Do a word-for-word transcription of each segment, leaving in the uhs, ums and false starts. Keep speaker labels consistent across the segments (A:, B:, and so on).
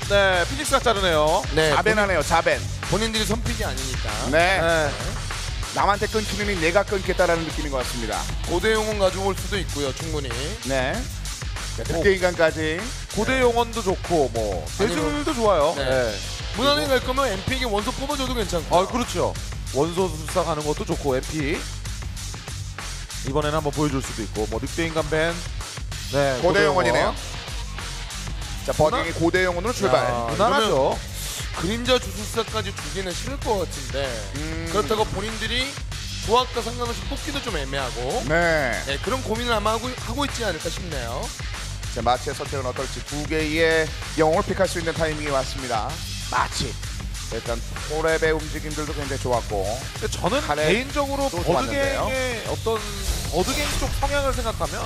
A: 네, 피닉스가 자르네요.
B: 네,
C: 자벤하네요. 자벤.
B: 본인들이 선픽이 아니니까.
C: 네.
A: 네.
C: 남한테 끊기는 내가 끊겠다라는 느낌인 것 같습니다.
B: 고대 용은 가져올 수도 있고요, 충분히.
C: 네. 늑대 인간까지.
A: 고대 용원도 좋고 뭐 대줄도 좋아요.
B: 네.
A: 네.
B: 무난하게 갈 거면 엠피에게 원소 뽑아줘도 괜찮고.
A: 아, 그렇죠. 원소 술사 가는 것도 좋고 엠피 이번에는 한번 보여줄 수도 있고 뭐 늑대 인간 밴. 네.
C: 고대
A: 용원.
C: 영혼이네요. 자, 버닝이 고대 영혼으로 출발.
A: 야, 무난하죠.
B: 그림자 주술사까지 주기는 싫을 것 같은데
C: 음.
B: 그렇다고 본인들이 조합과 상관없이 뽑기도 좀 애매하고
C: 네.
B: 네, 그런 고민을 아마 하고, 하고 있지 않을까 싶네요.
C: 자, 마치의 선택은 어떨지 두 개의 영웅을 픽할 수 있는 타이밍이 왔습니다. 마치. 일단 포랩의 움직임들도 굉장히 좋았고.
A: 근데 저는
C: 칼에
A: 개인적으로
C: 또 좋았는데요.
A: 버드갱의 어떤 버드갱 쪽 성향을 생각하면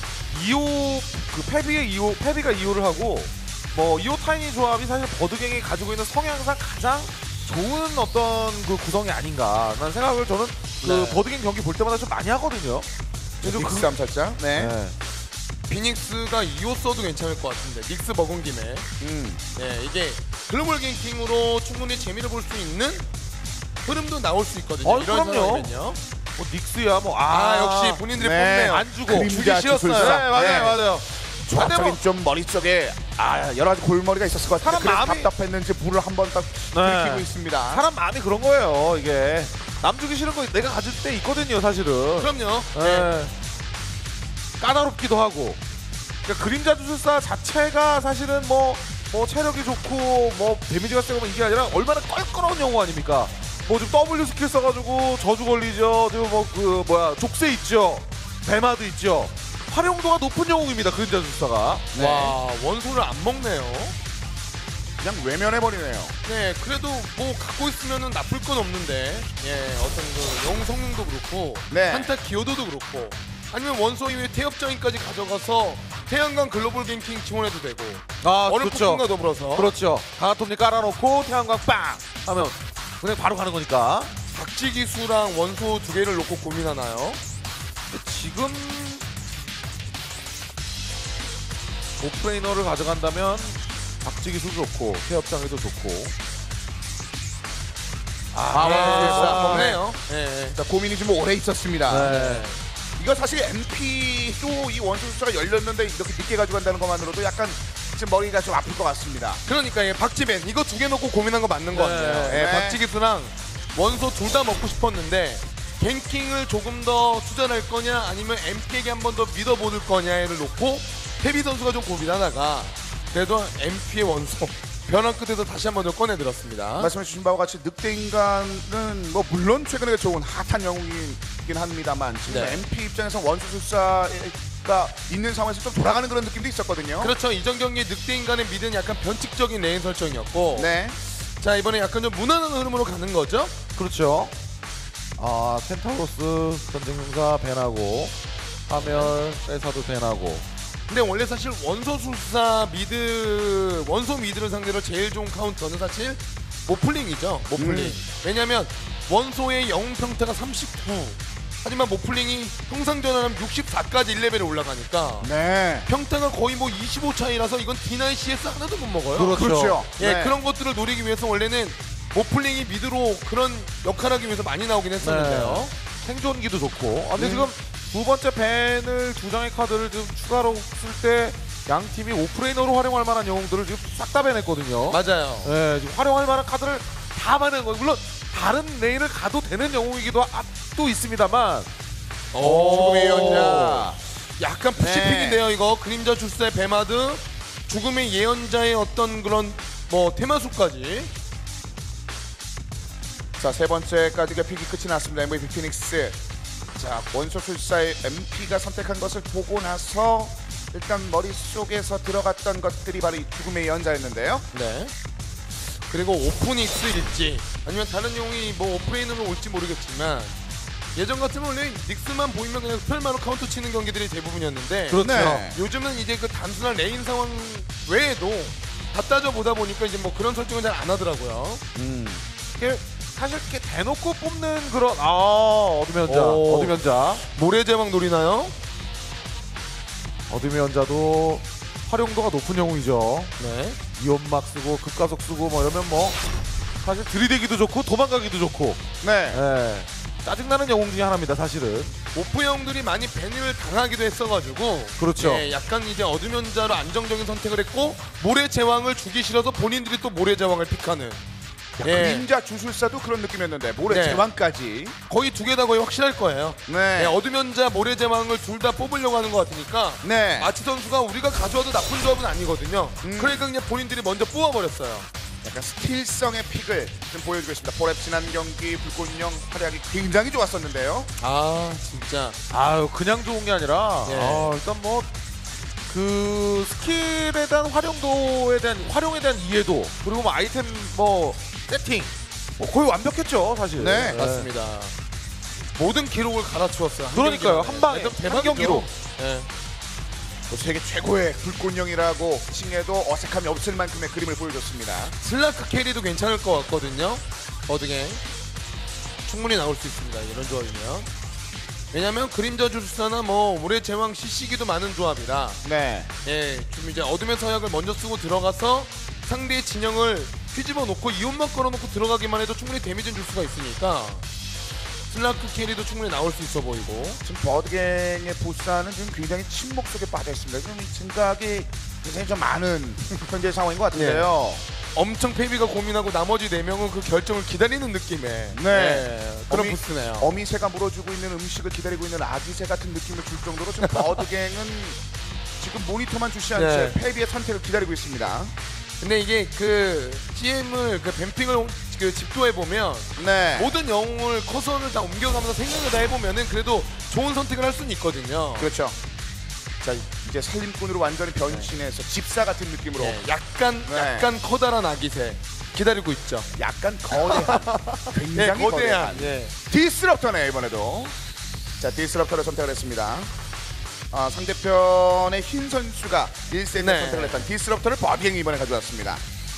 A: 이호 그 페비의 이호 페비가 이호를 하고 뭐 이호 타이니 조합이 사실 버드갱이 가지고 있는 성향상 가장 좋은 어떤 그 구성이 아닌가 라는 생각을 저는 그
B: 네.
A: 버드갱 경기 볼 때마다 좀 많이 하거든요. 그래서 그-
C: 닉스 살짝. 네.
A: 네.
B: 피닉스가 이호 써도 괜찮을 것 같은데 닉스 먹은 김에
C: 음.
B: 네, 이게 글로벌 갱킹으로 충분히 재미를 볼 수 있는 흐름도 나올 수 있거든요.
A: 어,
B: 이런
A: 그럼요.
B: 상황이면요.
A: 뭐 닉스야 뭐
B: 아,
A: 아,
B: 역시 본인들이
C: 네.
B: 뽑네요.
A: 안 주고
C: 그림자
A: 주기 싫었어요.
C: 주술사.
A: 네, 맞아요,
C: 네.
A: 맞아요.
C: 조합적인
A: 근데
C: 좀 머릿속에 아, 여러 가지 골머리가 있었을 것 같은데
A: 사람
C: 그래서
A: 마음이-
C: 답답했는지 물을 한번 딱
A: 네.
C: 들이키고 있습니다.
A: 사람 마음이 그런 거예요. 이게 남 주기 싫은 거 내가 가질 때 있거든요, 사실은.
B: 그럼요. 네.
A: 네. 까다롭기도 하고. 그러니까 그림자 주술사 자체가 사실은 뭐, 뭐 체력이 좋고 뭐 데미지가 세고 뭐 이게 아니라 얼마나 껄끄러운 영웅 아닙니까? 뭐 좀 W 스킬 써가지고 저주 걸리죠. 지금 뭐 그 뭐야 족쇄 있죠. 배마도 있죠. 활용도가 높은 영웅입니다. 그림자 주술사가.
C: 네.
B: 와, 원소를 안 먹네요.
C: 그냥 외면해버리네요.
B: 네, 그래도 뭐 갖고 있으면은 나쁠 건 없는데, 예, 어떤 그 영웅 성능도 그렇고,
C: 네.
B: 한타 기여도도 그렇고, 아니면 원소 이후에 태엽장인까지 가져가서 태양광 글로벌 갱킹 지원해도 되고,
A: 아,
B: 어느
A: 그렇죠.
B: 폭풍과 더불어서
A: 그렇죠. 강화톱니 깔아놓고 태양광 빵 하면 그냥 바로 가는 거니까.
B: 박쥐 기수랑 원소 두 개를 놓고 고민하나요?
A: 근데 지금 오프레이너를 가져간다면 박지기수 좋고 태엽장에도 좋고.
C: 아,
B: 네,
C: 원소술사.
B: 없네요. 네.
C: 자, 고민이 좀 오래 있었습니다.
A: 네.
C: 이거 사실 엠피도 이 원소술사가 열렸는데 이렇게 늦게 가져간다는 것만으로도 약간 지금 머리가 좀 아플 것 같습니다.
B: 그러니까 예, 박지벤 이거 두 개 놓고 고민한 거 맞는 것
A: 네.
B: 같아요. 예,
C: 네.
B: 박쥐 기수랑 원소 둘 다 먹고 싶었는데 갱킹을 조금 더 투자할 거냐 아니면 엠피에게 한 번 더 믿어보는 거냐를 놓고 태비 선수가 좀 고민하다가 그래도 엠피의 원소 변화 끝에서 다시 한 번 더 꺼내들었습니다.
C: 말씀해 주신 바와 같이 늑대 인간은 뭐 물론 최근에 좋은 핫한 영웅이긴 합니다만 지금
B: 네.
C: 엠피 입장에서 원소술사가 있는 상황에서 좀 돌아가는 그런 느낌도 있었거든요.
B: 그렇죠. 이전 경기 늑대 인간의 미드는 약간 변칙적인 레인 설정이었고
C: 네.
B: 자 이번에 약간 좀 무난한 흐름으로 가는 거죠.
A: 그렇죠. 아 켄타로스 전쟁용사 벤하고 파멸 세사도 벤하고.
B: 근데 원래 사실 원소술사 미드 원소 미드를 상대로 제일 좋은 카운터는 사실 모플링이죠. 모플링.
C: 음.
B: 왜냐면 원소의 영웅 평타가 삼십구. 하지만 모플링이 통상 전환하면 육십사까지 일 레벨에 올라가니까
C: 네.
B: 평타가 거의 뭐 이십오 차이라서 이건 디나인 씨에스 하나도 못 먹어요.
A: 그렇죠.
C: 그렇죠.
B: 예,
C: 네.
B: 그런 것들을 노리기 위해서 원래는 모플링이 미드로 그런 역할을 하기 위해서 많이 나오긴 했었는데요.
A: 네. 생존기도 좋고. 아, 근데
C: 음.
A: 지금 두 번째 벤을 두 장의 카드를 좀 추가로 쓸 때 양 팀이 오프레이너로 활용할 만한 영웅들을 지금 싹 다 벤했거든요.
B: 맞아요.
A: 네, 지금 활용할 만한 카드를 다 벤한 거. 물론 다른 레인을 가도 되는 영웅이기도 하, 또 있습니다만.
C: 죽음의 예언자.
B: 약간 푸시픽인데요 이거 그림자 출사의 배마드 죽음의 예언자의 어떤 그런 뭐 테마수까지.
C: 자, 세 번째까지가 픽이 끝이 났습니다. 엠브이피 피닉스. 자, 원소술사의 엠피가 선택한 것을 보고 나서 일단 머릿속에서 들어갔던 것들이 바로 이 죽음의 예언자였는데요.
B: 네. 그리고 오프닉스일지 아니면 다른 용이 뭐 오프레인으로 올지 모르겠지만 예전 같으면 원래 닉스만 보이면 그냥 스펠마로 카운터 치는 경기들이 대부분이었는데
A: 그렇죠.
C: 네.
B: 요즘은 이제 그 단순한 레인 상황 외에도 다 따져보다 보니까 이제 뭐 그런 설정을 잘 안 하더라고요.
C: 음.
A: 이게 사실 이렇게 대놓고 뽑는 그런 아 어둠의 연자,
B: 오.
A: 어둠의 연자,
B: 모래제방 노리나요?
A: 어둠의 연자도 활용도가 높은 영웅이죠.
B: 네.
A: 이온막 쓰고 급가속 쓰고 뭐 이러면 뭐 사실 들이대기도 좋고 도망가기도 좋고
C: 네.
A: 예. 짜증나는 영웅 중에 하나입니다 사실은.
B: 오프 형들이 많이 밴을 당하기도 했어가지고
A: 그렇죠.
B: 예, 약간 이제 어둠 연자로 안정적인 선택을 했고 모래 제왕을 주기 싫어서 본인들이 또 모래 제왕을 픽하는
C: 야,
B: 예.
C: 그림자 주술사도 그런 느낌이었는데 모래
B: 네.
C: 제왕까지.
B: 거의 두 개 다 거의 확실할 거예요.
C: 네.
B: 예, 어둠 연자 모래 제왕을 둘 다 뽑으려고 하는 것 같으니까
C: 네.
B: 마치 선수가 우리가 가져와도 나쁜 조합은 아니거든요.
C: 음.
B: 그러니까 그냥 본인들이 먼저 뽑아버렸어요.
C: 약간 스틸성의 픽을 좀 보여주고 있습니다. 포랩 지난 경기 불꽃인형 활약이 굉장히 좋았었는데요.
B: 아 진짜
A: 아유 그냥 좋은 게 아니라
B: 예.
A: 아, 일단 뭐 그 스킬에 대한 활용도에 대한 활용에 대한 이해도 그리고 뭐 아이템 뭐 세팅 뭐 거의 완벽했죠 사실.
C: 네,
A: 예.
B: 맞습니다. 모든 기록을 갈아치웠어요. 한
A: 그러니까요.
B: 경기만에.
A: 한 방에,
B: 일단
A: 한
B: 대박이죠.
A: 경기로.
B: 예.
C: 또 세계 최고의 불꽃인형이라고 칭해도 어색함이 없을 만큼의 그림을 보여줬습니다.
B: 슬라크 캐리도 괜찮을 것 같거든요. 어등에 충분히 나올 수 있습니다. 이런 조합이면. 왜냐면 그림자 주술사나 뭐 올해 제왕 씨씨기도 많은 조합이라
C: 네.
B: 예, 좀 이제 어둠의 서약을 먼저 쓰고 들어가서 상대의 진영을 휘집어 놓고 이온만 걸어놓고 들어가기만 해도 충분히 데미지는 줄 수가 있으니까 슬라크 캐리도 충분히 나올 수 있어 보이고.
C: 지금 버드갱의 보스는 지금 굉장히 침묵 속에 빠져 있습니다. 지금 이 생각이 굉장히 좀 많은 현재 상황인 것 같은데요.
B: 엄청 페비가 고민하고 나머지 네 명은 그 결정을 기다리는 느낌의
C: 네.
B: 예, 그런
C: 어미-
B: 부스네요.
C: 어미새가 물어주고 있는 음식을 기다리고 있는 아기새 같은 느낌을 줄 정도로 지금 버드갱은 지금 모니터만 주시한
B: 네.
C: 채 페비의 선택을 기다리고 있습니다.
B: 근데 이게 그 씨엠을 그 뱀핑을 그 집도해 보면
C: 네.
B: 모든 영웅을 커서를 다 옮겨가면서 생각을 다 해보면은 그래도 좋은 선택을 할 수는 있거든요.
C: 그렇죠. 자 이제 살림꾼으로 완전히 변신해서 집사 같은 느낌으로
B: 네, 약간
C: 네.
B: 약간 커다란 아기새 기다리고 있죠.
C: 약간 거대한
B: 네,
C: 굉장히
B: 거대한.
C: 거대한
B: 예.
C: 디스럽터네 이번에도. 자 디스럽터를 선택을 했습니다. 아, 상대편의 흰 선수가 일 세트
B: 네.
C: 선택을 했던 디스럽터를 버딩이 이번에 가져왔습니다.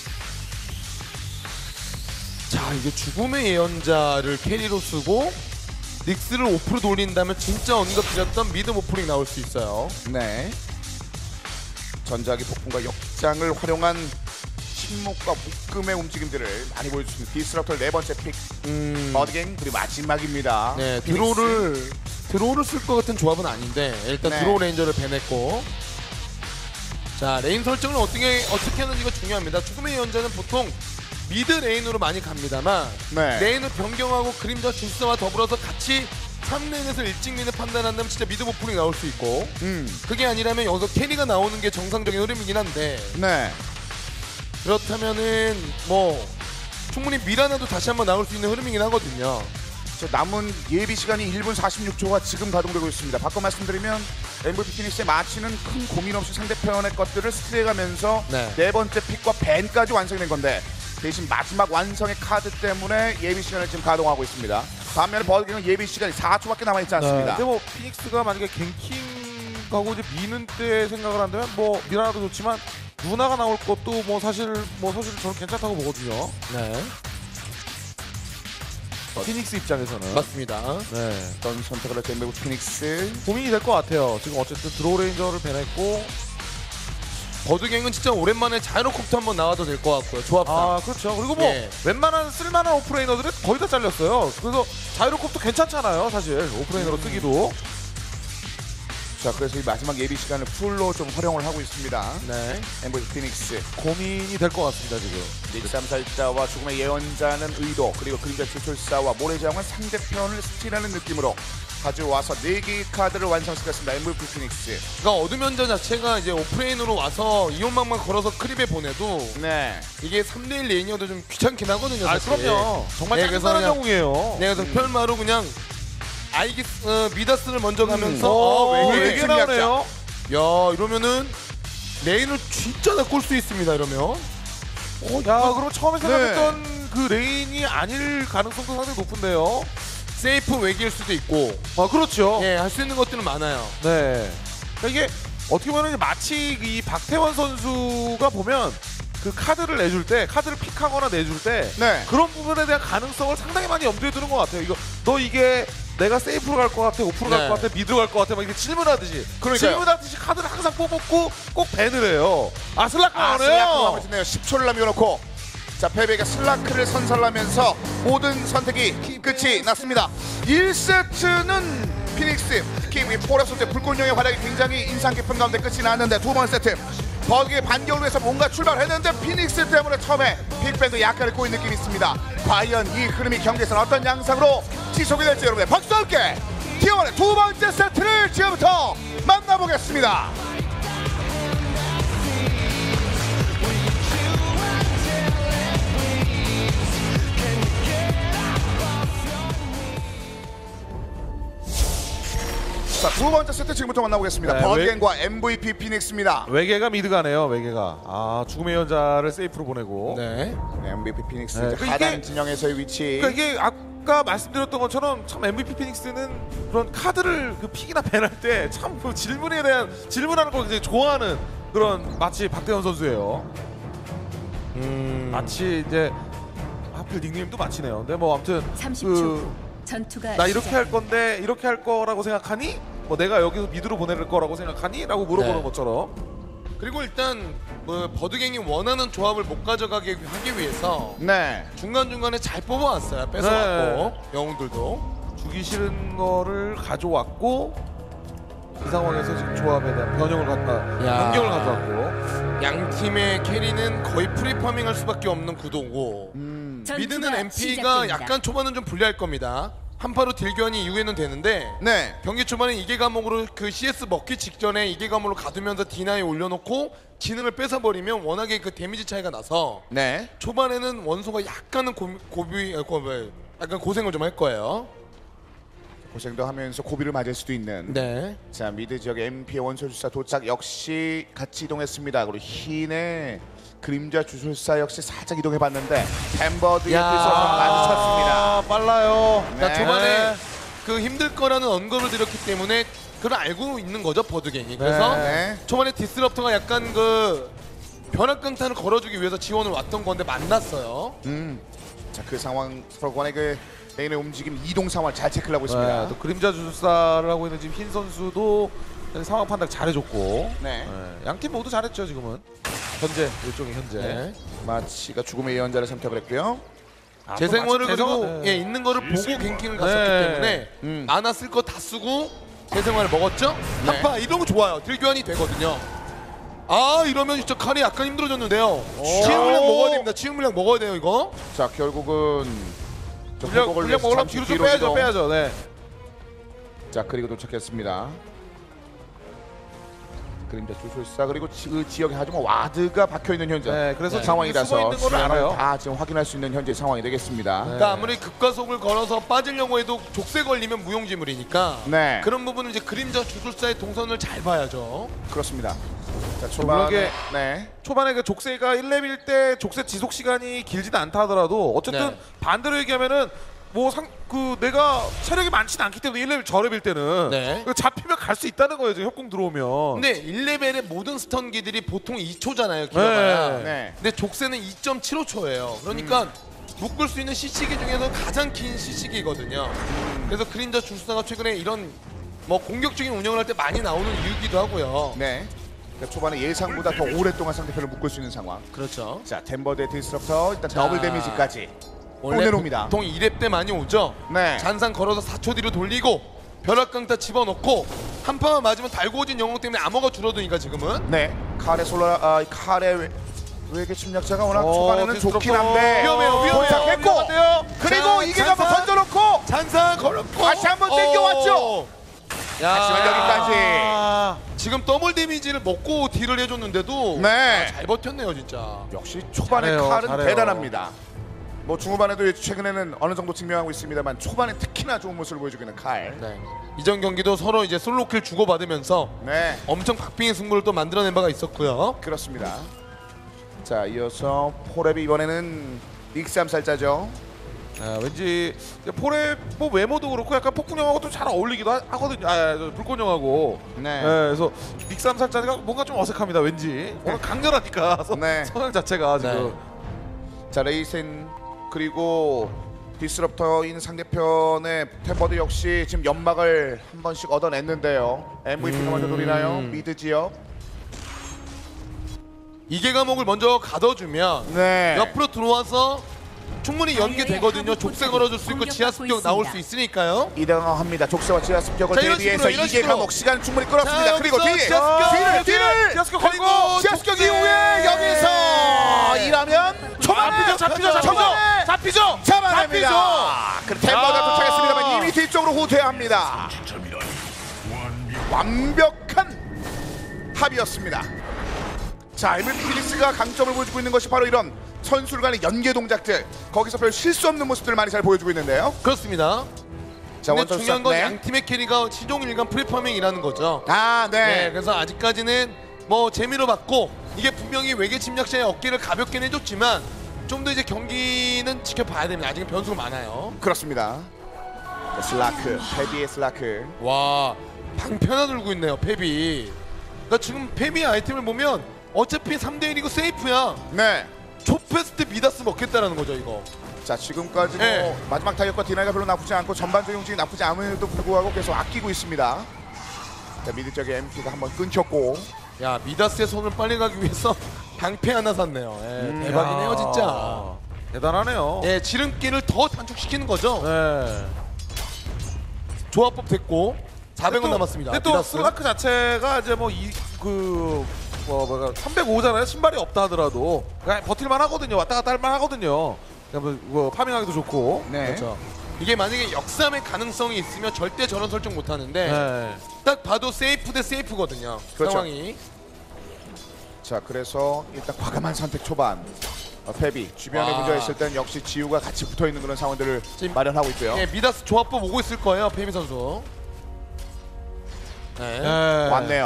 B: 자 이게 죽음의 예언자를 캐리로 쓰고 닉스를 오프로 돌린다면 진짜 언급드렸던 미드 오프링 나올 수 있어요.
C: 네. 전자기 폭풍과 역장을 활용한 침묵과 묶음의 움직임들을 많이 보여줬습니다. 디스럽터 네 번째 픽
B: 음,
C: 버딩 그리고 마지막입니다.
B: 네
C: 피닉스.
B: 드로우를 드로우를 쓸 것 같은 조합은 아닌데 일단
C: 네.
B: 드로우 레인저를 배냈고 자 레인 설정을 어떻게 어떻게 하는지가 중요합니다. 죽음의 예언자는 보통 미드 레인으로 많이 갑니다만
C: 네.
B: 레인을 변경하고 그림자 주스와 더불어서 같이 삼 레인에서 일찍 미는 판단한다면 진짜 미드 오프닝 나올 수 있고
C: 음.
B: 그게 아니라면 여기서 캐리가 나오는 게 정상적인 흐름이긴 한데
C: 네.
B: 그렇다면은 뭐 충분히 미라나도 다시 한번 나올 수 있는 흐름이긴 하거든요.
C: 저 남은 예비 시간이 일 분 사십육 초가 지금 가동되고 있습니다. 바꿔 말씀드리면 엠브이피 피닉스의 마치는 큰 고민 없이 상대편의 것들을 스틸해가면서
B: 네.
C: 네 번째 픽과 밴까지 완성된 건데 대신 마지막 완성의 카드 때문에 예비 시간을 지금 가동하고 있습니다. 반면에 버드갱은 예비 시간이 사 초밖에 남아있지 않습니다.
A: 근데 뭐 피닉스가 만약에 갱킹하고 이제 미는 때 생각을 한다면 뭐 미라나도 좋지만 누나가 나올 것도 뭐 사실 뭐 사실 저는 괜찮다고 보거든요.
B: 네
A: 피닉스 입장에서는
B: 맞습니다.
A: 네.
C: 어떤 선택을 할지 엠브이피 피닉스.
A: 고민이 될 것 같아요. 지금 어쨌든 드로우 레인저를 배냈고
B: 버드갱은 진짜 오랜만에 자이로콥터 한번 나와도 될 것 같고요. 조합상.
A: 아 그렇죠. 그리고 뭐
B: 예.
A: 웬만한 쓸만한 오프레이너들은 거의 다 잘렸어요. 그래서 자이로콥도 괜찮잖아요. 사실 오프레이너로 쓰기도.
C: 자 그래서 이 마지막 예비 시간을 풀로 좀 활용을 하고 있습니다.
B: 네.
C: 엠브이피 피닉스.
A: 고민이 될 것 같습니다 지금.
C: 닉삼살자와 죽음의 예언자는 의도 그리고 그림자 주술사와 모래장은 상대편을 스틸하는 느낌으로 가져와서 네 개의 카드를 완성시켰습니다. 엠브이피 피닉스.
B: 그러니까 어둠 연자 자체가 이제 오프레인으로 와서 이온망만 걸어서 크립에 보내도
C: 네.
B: 이게 삼 대 일 레인이어도 좀 귀찮긴 하거든요.
A: 아
B: 사실.
A: 그럼요. 정말
B: 네, 그래서
A: 짜증나는
B: 그냥-
A: 영웅이에요.
B: 네, 그래서 펼마로 그냥 아이기스 어, 미다스를 먼저 가면서
A: 어,
B: 어,
C: 외계
A: 외계
B: 외계
C: 승리하자.
A: 나오네요.
B: 야 이러면은 레인을 진짜 다 꼴 수 있습니다. 이러면
A: 어, 야 그럼 처음에
C: 네.
A: 생각했던 그 레인이 아닐 가능성도 상당히 높은데요.
B: 세이프 외계일 수도 있고
A: 아 그렇죠.
B: 예, 할 수 있는 것들은 많아요.
A: 네. 그러니까 이게 어떻게 보면 이제 마치 이 박태원 선수가 보면 그 카드를 내줄 때 카드를 픽하거나 내줄 때
C: 네.
A: 그런 부분에 대한 가능성을 상당히 많이 염두에 두는 것 같아요. 이거 너 이게 내가 세이프로 갈 것 같아, 오프로
B: 네.
A: 갈 것 같아, 미드로 갈 것 같아 막 이렇게 질문하듯이
C: 그러니까요.
A: 질문하듯이 카드를 항상 뽑고 꼭 밴을 해요. 아 슬라크
C: 아, 슬라크
A: 나오네요.
C: 마음에 드네요. 십 초를 남겨놓고 자 페베가 슬라크를 선설하면서 모든 선택이 끝이 났습니다. 일 세트는 피닉스 특히 이 포레 선수의 불꽃령의 활약이 굉장히 인상 깊은 가운데 끝이 났는데 두 번째 세트 버기의 반격을 위해서 뭔가 출발했는데 피닉스 때문에 처음에 빅뱅도 약간을 꼬인 느낌이 있습니다. 과연 이 흐름이 경기에서는 어떤 양상으로 지속이 될지 여러분의 박수와 함께 티원의 두 번째 세트를 지금부터 만나보겠습니다. 자, 두 번째 세트 지금부터 만나보겠습니다.
A: 네,
C: 버겐과 엠브이피 피닉스입니다.
A: 외계가 미드 가네요. 외계가 아 죽음의 연자를 세이프로 보내고.
B: 네.
C: 네, 엠브이피 피닉스
A: 네,
C: 이제
A: 그
C: 하단
A: 이게-
C: 진영에서의 위치.
A: 그러니까 이게 아까 말씀드렸던 것처럼 참 엠브이피 피닉스는 그런 카드를 그 픽이나 밴할 때 참 그 질문에 대한 질문하는 걸 굉장히 좋아하는 그런 마치 박대현 선수예요.
B: 음.
A: 마치 이제 하필 닉네임도 마치네요. 근데 뭐 아무튼
D: 삼십 초
A: 그
D: 전투가
A: 나 이렇게 할
D: 시작합니다.
A: 건데 이렇게 할 거라고 생각하니? 뭐 내가 여기서 미드로 보낼 거라고 생각하니? 라고 물어보는
B: 네.
A: 것처럼
B: 그리고 일단 뭐 버드갱이 원하는 조합을 못 가져가게 하기 위해서
C: 네.
B: 중간 중간에 잘 뽑아왔어요. 뺏어왔고 영웅들도.
A: 주기 싫은 거를 가져왔고 이 상황에서 지금 조합에 대한 변형을 갖다
B: 야.
A: 변경을 가져왔고
B: 양 팀의 캐리는 거의 프리파밍할 수밖에 없는 구도고
C: 음.
D: 전투가
B: 미드는 엠피가
D: 시작됩니다.
B: 약간 초반은 좀 불리할 겁니다. 한파로 딜견이 이후에는 되는데
C: 네.
B: 경기 초반에 이계 과목으로 그 씨에스 먹기 직전에 이계 과목으로 가두면서 디나이 올려놓고 기능을 뺏어버리면 워낙에 그 데미지 차이가 나서
C: 네.
B: 초반에는 원소가 약간은 고, 고비, 아, 고, 뭐, 약간 고생을 좀 할 거예요.
C: 고생도 하면서 고비를 맞을 수도 있는.
B: 네.
C: 자, 미드 지역의 엠피의 원소주사 도착 역시 같이 이동했습니다. 그리고 흰의 그림자 주술사 역시 살짝 이동해봤는데 템버드의
B: 야.
C: 뜻에서 마주쳤습니다.
A: 아 빨라요.
C: 네.
B: 그러니까 초반에 그 힘들 거라는 언급을 드렸기 때문에 그걸 알고 있는 거죠 버드갱이. 그래서
C: 네.
B: 초반에 디스럽터가 약간 그 변화강탄을 걸어주기 위해서 지원을 왔던 건데 만났어요.
C: 음. 자, 그 상황 서로간의 그 레인의 움직임 이동 상황을 잘 체크를 하고 있습니다.
A: 네, 또 그림자 주술사를 하고 있는 지금 흰 선수도 상황 판단 잘해줬고
C: 네.
A: 네, 양팀 모두 잘했죠 지금은 현재 일종의 현재.
B: 네.
C: 마치가 죽음의 예언자를 선택을 했고요.
A: 아, 또
B: 재생원을
A: 마치
B: 그리고
A: 재생원, 네.
B: 예, 있는 거를 보고 갱킹을 갔었기
A: 네.
B: 때문에
C: 음.
B: 만화 쓸 거 다 쓰고 재생원을 먹었죠.
C: 네.
B: 한파 이러면 좋아요. 딜교환이 되거든요. 아 이러면 진짜 칼이 약간 힘들어졌는데요. 치유 물량 먹어야 됩니다. 치유 물량 먹어야 돼요 이거.
C: 자, 결국은 저
A: 분량
C: 회복을
A: 분량
C: 위해서
A: 먹으려면
C: 잠시
A: 뒤로 좀
C: 뒤로
A: 빼야죠
C: 이동.
A: 빼야죠. 네.
C: 자, 그리고 도착했습니다. 그림자 주술사 그리고 지, 그 지역에 하지만 와드가 박혀 있는 현재
A: 네, 그래서
B: 네.
C: 상황이라서
A: 숨어 있는 거를
C: 진영을
A: 알아요.
C: 다 지금 확인할 수 있는 현재 상황이 되겠습니다.
B: 그러니까 아무리 급가속을 걸어서 빠지려고 해도 족쇄 걸리면 무용지물이니까
C: 네.
B: 그런 부분은 이제 그림자 주술사의 동선을 잘 봐야죠.
C: 그렇습니다. 자, 초반에
A: 물론
C: 네.
A: 초반에 그 족쇄가 일 렙일 때 족쇄 지속 시간이 길지는 않다 하더라도 어쨌든
B: 네.
A: 반대로 얘기하면은 뭐 상 그 내가 체력이 많지는 않기 때문에 일 렙 저 렙일 때는
B: 네.
A: 그 잡히면 갈 수 있다는 거예요. 지금 협공 들어오면.
B: 근데 일 레벨의 모든 스턴기들이 보통 이 초잖아요. 길어봐야.
A: 네.
C: 네.
B: 근데 족쇄는 이 점 칠오 초예요. 그러니까 묶을 수 있는 시치기 중에서 가장 긴 시치기거든요. 그래서 그림자 주술사가 최근에 이런 뭐 공격적인 운영을 할 때 많이 나오는 이유기도 하고요.
C: 네. 그러니까 초반에 예상보다 더 오랫동안 상대편을 묶을 수 있는 상황.
B: 그렇죠.
C: 자, 템버드의 디스럽터 일단
B: 자.
C: 더블 데미지까지 또
B: 원래
C: 내려옵니다.
B: 보통 이 렙 때 많이 오죠.
C: 네.
B: 잔상 걸어서 사 초 뒤로 돌리고 벼락강타 집어넣고 한 판만 맞으면 달고진 영웅 때문에 암호가 줄어드니까 지금은
C: 네. 칼의 솔라 아, 칼의 외- 외계 침략자가 워낙
A: 어,
C: 초반에는
A: 디스럽터.
C: 좋긴 한데
B: 위험해요, 위험해요.
C: 도착했고
A: 위험한데요?
C: 그리고
B: 자,
C: 이게 한번
B: 잔상.
C: 던져놓고
B: 잔상 걸었고
C: 다시 한번 땡겨왔죠.
B: 야
C: 하지만 여기까지.
A: 아,
B: 지금 더블 데미지를 먹고 딜을 해줬는데도
C: 네.
B: 아, 잘 버텼네요 진짜.
C: 역시 초반의
A: 잘해요,
C: 칼은
A: 잘해요.
C: 대단합니다. 뭐 중후반에도 최근에는 어느 정도 증명하고 있습니다만 초반에 특히나 좋은 모습을 보여주고 있는 칼.
B: 네. 이전 경기도 서로 이제 솔로킬 주고받으면서
C: 네,
B: 엄청 박빙의 승부를 또 만들어낸 바가 있었고요.
C: 그렇습니다. 자, 이어서 포랩이 이번에는 닉스 암살자죠.
A: 아, 왠지 포레 뭐 외모도 그렇고 약간 폭군형하고 또 잘 어울리기도 하, 하거든요. 아, 저 불꽃형하고.
C: 네.
A: 네, 그래서 믹삼 살자가 뭔가 좀 어색합니다. 왠지 오늘 강렬하니까 서,
C: 네.
A: 성향 자체가 지금.
C: 자, 레이센 그리고 디스럽터인 상대편의 템버드 역시 지금 연막을 한 번씩 얻어냈는데요. 엠브이피가 먼저 노리나요? 미드 지역.
B: 이계 감옥을 먼저 가둬주면
C: 네.
B: 옆으로 들어와서 충분히 연계되거든요. 족쇄 걸어줄 수 있고 지하 습격 나올 수 있으니까요.
C: 이등합니다. 족쇄와 지하 습격을
B: 자, 이런
C: 대비해서
B: 식으로, 이런
C: 이게
B: 식으로.
C: 감옥 시간 충분히 끌었습니다.
B: 자,
C: 그리고
B: 여기서
C: 뒤에
B: 지하 습격,
C: 뒤를 뒤를
A: 지하 습격
B: 그리고
A: 걸고
C: 지하 습격
B: 족쇄.
C: 이후에 여기서 이라면 초반에
A: 잡히죠, 잡히죠, 잡히죠,
C: 초반에
A: 잡히죠,
C: 잡아냅니다. 그 템버가
A: 아.
C: 도착했습니다만 이미 뒤쪽으로 후퇴합니다. 완벽한 합이었습니다. 자, 엠브이피 피닉스가 강점을 보여주고 있는 것이 바로 이런 선수들 간의 연계 동작들, 거기서 별 실수 없는 모습들을 많이 잘 보여주고 있는데요.
B: 그렇습니다.
C: 자,
B: 근데
C: 원선
B: 중요한 건
C: 네.
B: 양 팀의 캐리가 시종일관 프리파밍이라는 거죠.
C: 아,
B: 네,
C: 네.
B: 그래서 아직까지는 뭐 재미로 봤고 이게 분명히 외계 침략자의 어깨를 가볍게 내줬지만 좀 더 이제 경기는 지켜봐야 됩니다. 아직은 변수가 많아요.
C: 그렇습니다. 자, 슬라크, 페비의 슬라크.
B: 와, 방패 하나 들고 있네요, 페비. 그러니까 지금 페비 아이템을 보면 어차피 삼 대 일이고 세이프야.
C: 네.
B: 초페스트 미다스 먹겠다라는 거죠, 이거.
C: 자, 지금까지
B: 네.
C: 뭐 마지막 타격과 디나이가 별로 나쁘지 않고 전반적인 움직임이 나쁘지 않음에도 불구하고 계속 아끼고 있습니다. 자, 미드 쪽에 엠피가 한번 끊겼고.
B: 야, 미다스의 손을 빨리 가기 위해서 방패 하나 샀네요. 예,
C: 음,
B: 대박이네요,
A: 야,
B: 진짜.
A: 대단하네요.
B: 예, 지름길을 더 단축시키는 거죠.
A: 네.
B: 조합법 됐고 사백 원
A: 또-
B: 남았습니다.
A: 근데 또
B: 미다스.
A: 슬라크 자체가 이제 뭐 이 그 뭐 뭐가 삼백오잖아요. 신발이 없다 하더라도 그냥 버틸만 하거든요. 왔다 갔다 할만 하거든요. 그냥 뭐, 뭐 파밍하기도 좋고.
C: 네.
B: 그렇죠. 이게 만약에 역삼의 가능성이 있으면 절대 저런 설정 못 하는데
A: 네.
B: 딱 봐도 세이프 대 세이프거든요.
C: 그렇죠.
B: 상황이.
C: 자, 그래서 일단 과감한 선택 초반. 어, 페비 주변에
B: 와.
C: 문제가 있을 땐 역시 지우가 같이 붙어 있는 그런 상황들을
B: 지금-
C: 마련하고 있고요.
B: 예, 미다스 조합법 오고 있을 거예요, 페미 선수. 네.
A: 네.
C: 왔네요.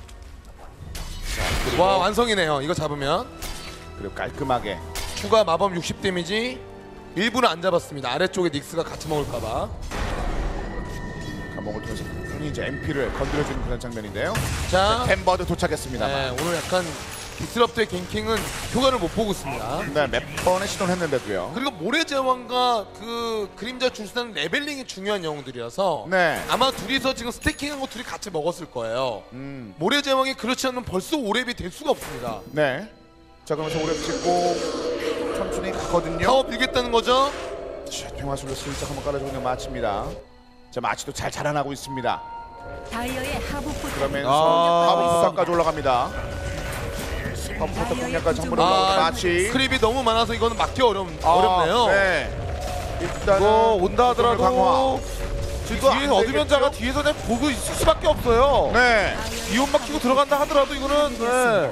C: 그리고,
B: 와, 완성이네요. 이거 잡으면
C: 그리고 깔끔하게.
B: 추가 마법 육십 데미지. 일부러 안 잡았습니다. 아래쪽에 닉스가 같이 먹을까봐.
C: 감옥을 통해서 흔히 이제 엠피를 건드려주는 그런 장면인데요.
B: 자,
C: 템버드 도착했습니다만.
B: 네, 오늘 약간 디스럽트의 갱킹은 효과를 못 보고 있습니다.
C: 네, 몇 번의 시도를 했는데도요.
B: 그리고 모래제왕과 그 그림자 줄수는 레벨링이 중요한 영웅들이라서
C: 네.
B: 아마 둘이서 지금 스태킹한 거 둘이 같이 먹었을 거예요.
C: 음,
B: 모래제왕이 그렇지 않으면 벌써 오랩이 될 수가 없습니다.
C: 네. 자, 그러면서 오래 찍고 천천히 가거든요.
B: 타워 빌겠다는 거죠?
C: 자, 평화술로 슬쩍 한번 깔아주고 있는 마치입니다. 자, 마치도 잘 자라나고 있습니다.
D: 다이어의 하부포탑
C: 그러면서
A: 아.
C: 하부부사까지 올라갑니다. 하부부사 공략까지 한번 올라가고 마치.
B: 크립이 너무 많아서 이거는 막기 어렵,
C: 아,
B: 어렵네요.
C: 네. 일단은
A: 이거 온다
C: 강화.
A: 하더라도 지금
C: 이거
A: 뒤에서
C: 안
A: 어드벤자가
C: 되겠죠?
A: 뒤에서 그냥 보고 있을 수밖에 없어요.
C: 네.
A: 이온 막히고 들어간다 하더라도 이거는 네.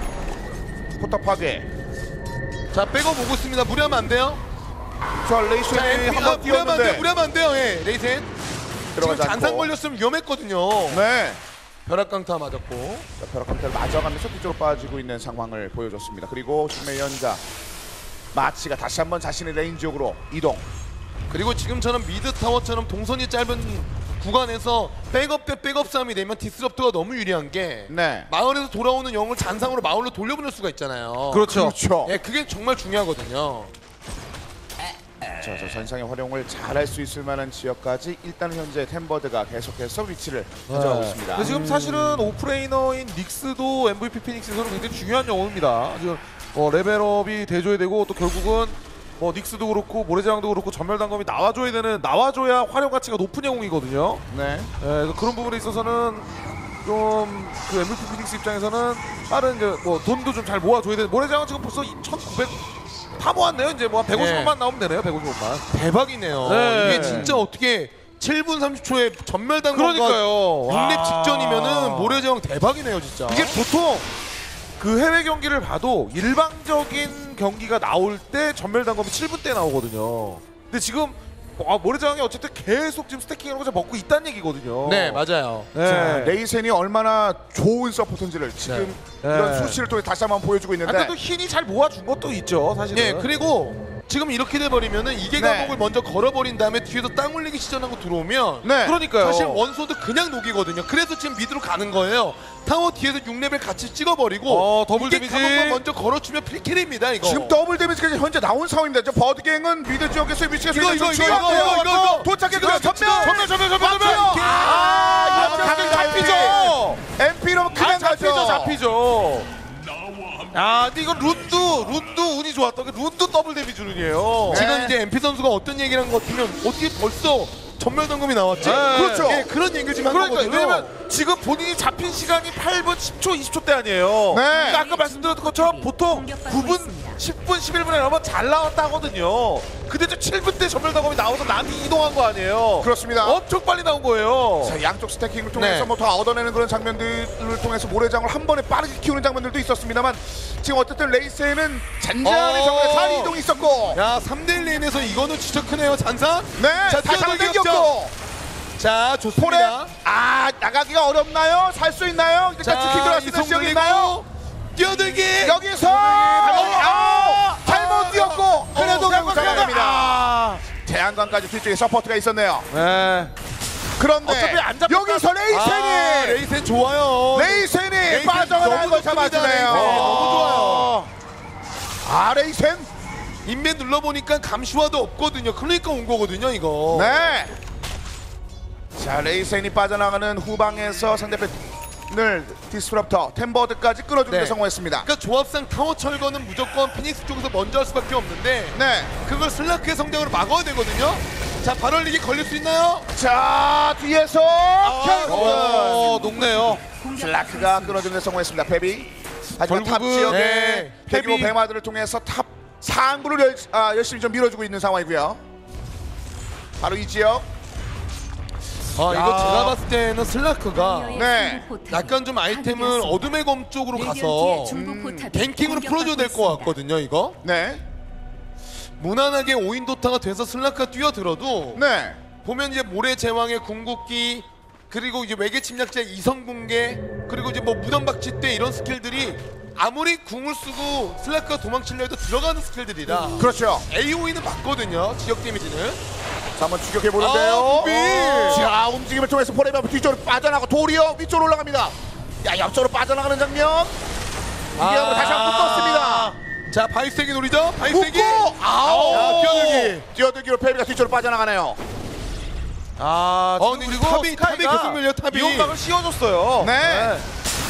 C: 포탑 파괴.
B: 자, 백업 오고 있습니다. 무리하면 안 돼요.
C: 자,
B: 자,
C: 레이션이
B: 엠피, 아,
C: 한번
B: 무리하면 안 돼요.
C: 뛰었는데
B: 무리하면 안 돼요. 예, 레이센. 지금
C: 들어가지
B: 잔상
C: 않고.
B: 걸렸으면 위험했거든요.
C: 네.
B: 벼락강타 맞았고.
C: 자, 벼락감태를 맞아가면서 뒤쪽으로 빠지고 있는 상황을 보여줬습니다. 그리고 중매 연자 마치가 다시 한번 자신의 레인지역으로 이동.
B: 그리고 지금처럼 미드 타워처럼 동선이 짧은 구간에서 백업 대 백업 싸움이 되면 디스럽터가 너무 유리한 게
C: 네.
B: 마을에서 돌아오는 영을 잔상으로 마을로 돌려보낼 수가 있잖아요.
A: 그렇죠.
C: 그렇죠.
B: 예, 그게 정말 중요하거든요.
C: 자, 저 전상의 활용을 잘 할 수 있을 만한 지역까지 일단 현재 템버드가 계속해서 위치를 가져가고 있습니다.
A: 근데 지금 사실은 오프레이너인 닉스도 엠브이피 피닉스에서는 굉장히 중요한 영웅입니다. 지금 어, 레벨업이 돼줘야 되고 또 결국은 뭐 닉스도 그렇고 모래제왕도 그렇고 전멸단검이 나와줘야 되는 나와줘야 활용 가치가 높은 영웅이거든요.
C: 네.
A: 예, 그래서 그런 부분에 있어서는 좀 그 엠브이피 피닉스 입장에서는 다른 이제 뭐 돈도 좀 잘 모아줘야 되는 모래제왕은 지금 벌써 천구백 다 모았네요. 이제 뭐 한 백오십원만
B: 예.
A: 나오면 되네요. 백오십원만.
B: 대박이네요.
A: 네.
B: 이게 진짜 어떻게 칠 분 삼십 초에 전멸단검과
A: 그러니까요.
B: 육렙
A: 와.
B: 직전이면은 모래제왕 대박이네요, 진짜.
A: 이게 보통 그 해외 경기를 봐도 일방적인 경기가 나올 때 전멸단검이 칠 분 대 나오거든요. 근데 지금 아, 모래장이 어쨌든 계속 지금 스태킹하는 거 먹고 있다는 얘기거든요.
B: 네, 맞아요.
A: 네.
C: 자, 레이센이 얼마나 좋은 서포터인지를 지금
A: 네.
C: 이런
A: 네.
C: 수치를 통해 다시 한번 보여주고
A: 아,
C: 있는데
A: 근데 또 흰이 잘 모아준 것도 있죠, 사실은.
B: 네, 그리고 지금 이렇게 돼버리면은 이계
C: 네.
B: 감옥을 먼저 걸어버린 다음에 뒤에서 땅 올리기 시전하고 들어오면
C: 네.
A: 그러니까요.
B: 사실 원소도 그냥 녹이거든요. 그래서 지금 미드로 가는 거예요. 타워 뒤에서 육 레벨 같이 찍어버리고
A: 어, 더블
B: 이계
A: 데미지.
B: 감옥만 먼저 걸어주면 필킬입니다. 이거
C: 지금 더블 데미지까지 현재 나온 상황입니다. 저 버드갱은 미드 지역에서 위치가
B: 이거,
C: 굉장히
B: 이거,
C: 중요한데요.
B: 이거, 이거, 이거, 이거.
C: 도착해들어요. 전면
A: 전면 전면 전면 전면.
C: 아, 이거
A: 잡히죠.
C: 잡히죠. 엠피로 그냥
A: 아, 잡히죠
C: 가죠.
A: 잡히죠. 아 근데 이건 룬도 룬도 운이 좋았던 게 룬도 더블 데미지 룬이에요.
C: 네.
B: 지금 이제 엠피 선수가 어떤 얘기를 한 것 같으면 어떻게 벌써 전멸 점검이 나왔지?
A: 네.
C: 그렇죠.
B: 예, 그런 얘기를 지금 한
A: 그러니까
B: 거거든요.
A: 왜냐면 지금 본인이 잡힌 시간이 팔 분 십 초 이십 초대 아니에요.
C: 네.
A: 그러니까 아까 말씀드렸던 것처럼 보통 구 분 십 분 십일 분에 넘어 잘 나왔다 하거든요. 근데 저 칠 분 때 전멸 작업이 나와서 남이 이동한 거 아니에요.
C: 그렇습니다.
A: 엄청 빨리 나온 거예요.
C: 자, 양쪽 스태킹을 통해서
B: 네.
C: 뭐 더 얻어내는 그런 장면들을 통해서 모래장을 한 번에 빠르게 키우는 장면들도 있었습니다만 지금 어쨌든 레이스에는 잔잔히
B: 어.
C: 정말 잘 이동이 있었고
B: 야, 삼 대 일 레인에서 이거는 진짜 크네요. 잔상.
C: 네,
B: 자,
C: 다시 한번
B: 뛰어들기
C: 당겼고
B: 자,
C: 폴에
B: 좋습니다.
C: 아 나가기가 어렵나요? 살 수 있나요? 일단 치킨 들어갈 수 있는
B: 이송
C: 지역이
B: 돌리고
C: 있나요?
B: 뛰어들기.
C: 여기서 아, 잘못 뛰었고 그래도 결국 살아납니다.
A: 아,
C: 태양광까지 뒤쪽에 서포트가 있었네요.
A: 네.
C: 그런데
A: 어차피 안 잡혔다.
C: 여기서 레이센이
B: 아, 레이센 좋아요.
C: 레이센이
B: 레이센
C: 빠져나간
B: 너무
C: 걸
B: 좋습니다,
C: 잡아주네요.
B: 레이센. 너무 좋아요.
C: 아 레이센
B: 인맨 눌러보니까 감시와도 없거든요. 그러니까 온 거거든요, 이거.
C: 네. 자 레이센이 빠져나가는 후방에서 상대편을 디스프럽터 템버드까지 끌어주는 데
B: 네.
C: 성공했습니다.
B: 그러니까 조합상 타워 철거는 무조건 피닉스 쪽에서 먼저 할 수밖에 없는데
C: 네.
B: 그걸 슬라크의 성장으로 막아야 되거든요. 자, 발언리기 걸릴 수 있나요?
C: 자 뒤에서 결국은
A: 어, 녹네요.
C: 슬라크가 끊어주는 데 성공했습니다. 베비. 하지만 탑
A: 결국은,
C: 지역의
B: 네,
C: 대규모
A: 베비.
C: 배마들을 통해서 탑 상부를 열, 아, 열심히 좀 밀어주고 있는 상황이고요. 바로 이 지역.
B: 아,
A: 야.
B: 이거 제가 봤을 때는 슬라크가
C: 네.
B: 약간 좀 아이템을 어둠의 검 쪽으로 가서 음, 갱킹으로 풀어줘야 될 것 같거든요, 이거.
C: 네.
B: 무난하게 오인도타가 돼서 슬라크가 뛰어들어도
C: 네.
B: 보면 이제 모래 제왕의 궁극기 그리고 이제 외계 침략자 이성 붕괴 그리고 이제 뭐 무덤박치 때 이런 스킬들이 아무리 궁을 쓰고 슬라크가 도망치려 해도 들어가는 스킬들이라
C: 그렇죠.
B: 에이오이는 맞거든요, 지역 데미지는.
C: 자 한번 추격해 보는데요.
B: 아, 무비!
C: 자 움직임을 통해서 포레이버 뒤쪽으로 빠져나가고 도리어 위쪽으로 올라갑니다. 야 옆쪽으로 빠져나가는 장면. 이게
B: 아.
C: 다시 한번 떴습니다.
B: 자, 바이스tek이 노리죠? 바이스tek이.
C: 묶고 아우
B: 야, 뛰어들기.
C: 뛰어들기로 페비가 뒤쪽으로 빠져나가네요.
A: 아,
B: 어,
A: 지금
B: 근데
A: 그리고
B: 탑이- 탑이
A: 스카이가
B: 계속 밀려, 탑이.
A: 미온각을 씌워줬어요.
C: 네.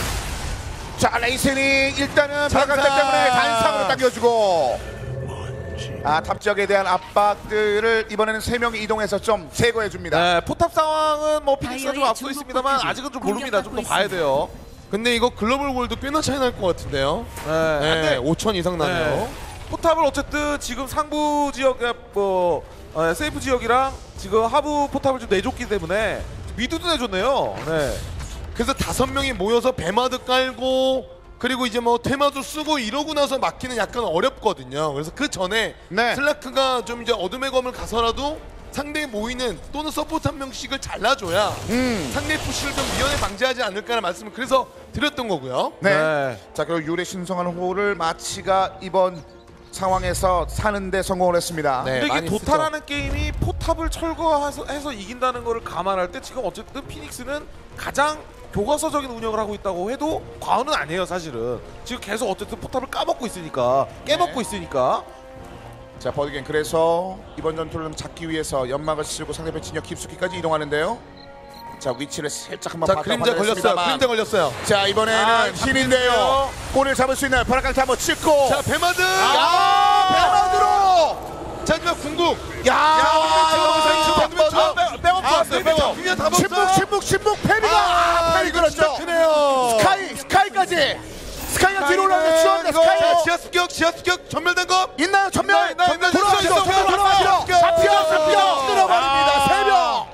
C: 자 레이센이 일단은
B: 잔상.
C: 발각대 때문에 단상으로 당겨주고 아 탑 지역에 대한 압박들을 이번에는 세 명이 이동해서 좀 제거해 줍니다.
A: 네, 포탑 상황은 뭐 피닉스가 좀
D: 다이어의
A: 앞서
D: 중국
A: 있습니다만
D: 포탑이
A: 아직은 좀 모릅니다. 좀 더
D: 공격받고
A: 봐야 돼요.
B: 근데 이거 글로벌 골드 꽤나 차이 날 것 같은데요.
A: 네.
B: 네,
A: 근데
B: 오천 이상 나네요.
A: 네. 포탑을 어쨌든 지금 상부 지역에 뭐 어, 세이프 지역이랑 지금 하부 포탑을 좀 내줬기 때문에 미드도 내줬네요. 네.
B: 그래서 다섯 명이 모여서 배마드 깔고 그리고 이제 뭐 테마도 쓰고 이러고 나서 막기는 약간 어렵거든요. 그래서 그 전에
C: 네.
B: 슬라크가 좀 이제 어둠의 검을 가서라도 상대에 모이는 또는 서포트 한 명씩을 잘라줘야
C: 음.
B: 상대 푸시를 좀 미연에 방지하지 않을까라는 말씀을 그래서 드렸던 거고요.
C: 네.
A: 네.
C: 자 그리고 유래 신성한 호를 마치가 이번 상황에서 사는데 성공을 했습니다.
B: 네.
A: 근데 이게
B: 많이
A: 도타라는 게임이 포탑을 철거해서 해서 이긴다는 거를 감안할 때 지금 어쨌든 피닉스는 가장 교과서적인 운영을 하고 있다고 해도 과언은 아니에요, 사실은. 지금 계속 어쨌든 포탑을 까먹고 있으니까, 깨먹고
C: 네.
A: 있으니까.
C: 자 버드겐 그래서 이번 전투를 잡기 위해서 연막을 쓰고 상대편 진영 깊숙이까지 이동하는데요. 자 위치를 살짝 한번
B: 자,
C: 바꿔
B: 그림자 걸렸어요.
C: 봤습니다만.
B: 그림자 걸렸어요.
C: 자 이번에는
A: 아,
C: 신인데요.
A: 잡히네요.
C: 골을 잡을 수 있나요? 바라깡트 한번 찍고.
B: 자, 배마드.
C: 야 배마드로.
B: 자, 하지만 궁극.
C: 야.
B: 야,
C: 백번.
A: 아, 백- 백업 좋았어요, 백업.
B: 그냥 다
C: 침묵
B: 먹었어요.
C: 침묵 침묵 페리가
B: 아,
C: 페리
B: 이거 진짜
C: 그렇죠.
B: 크네요.
C: 스카이 스카이까지. 스카이가 뒤로 올라가서 치웠는데
B: 자,
C: 스카이.
B: 지하 습격, 지하 습격, 전멸 단검.
C: 있나요? 전멸.
B: 있나요? 있나요?
C: 돌아가죠.
B: 있어요, 있어요,
C: 돌아가죠.
B: 있어요.
C: 잡혀 잡혀 끊어버립니다. 세 명.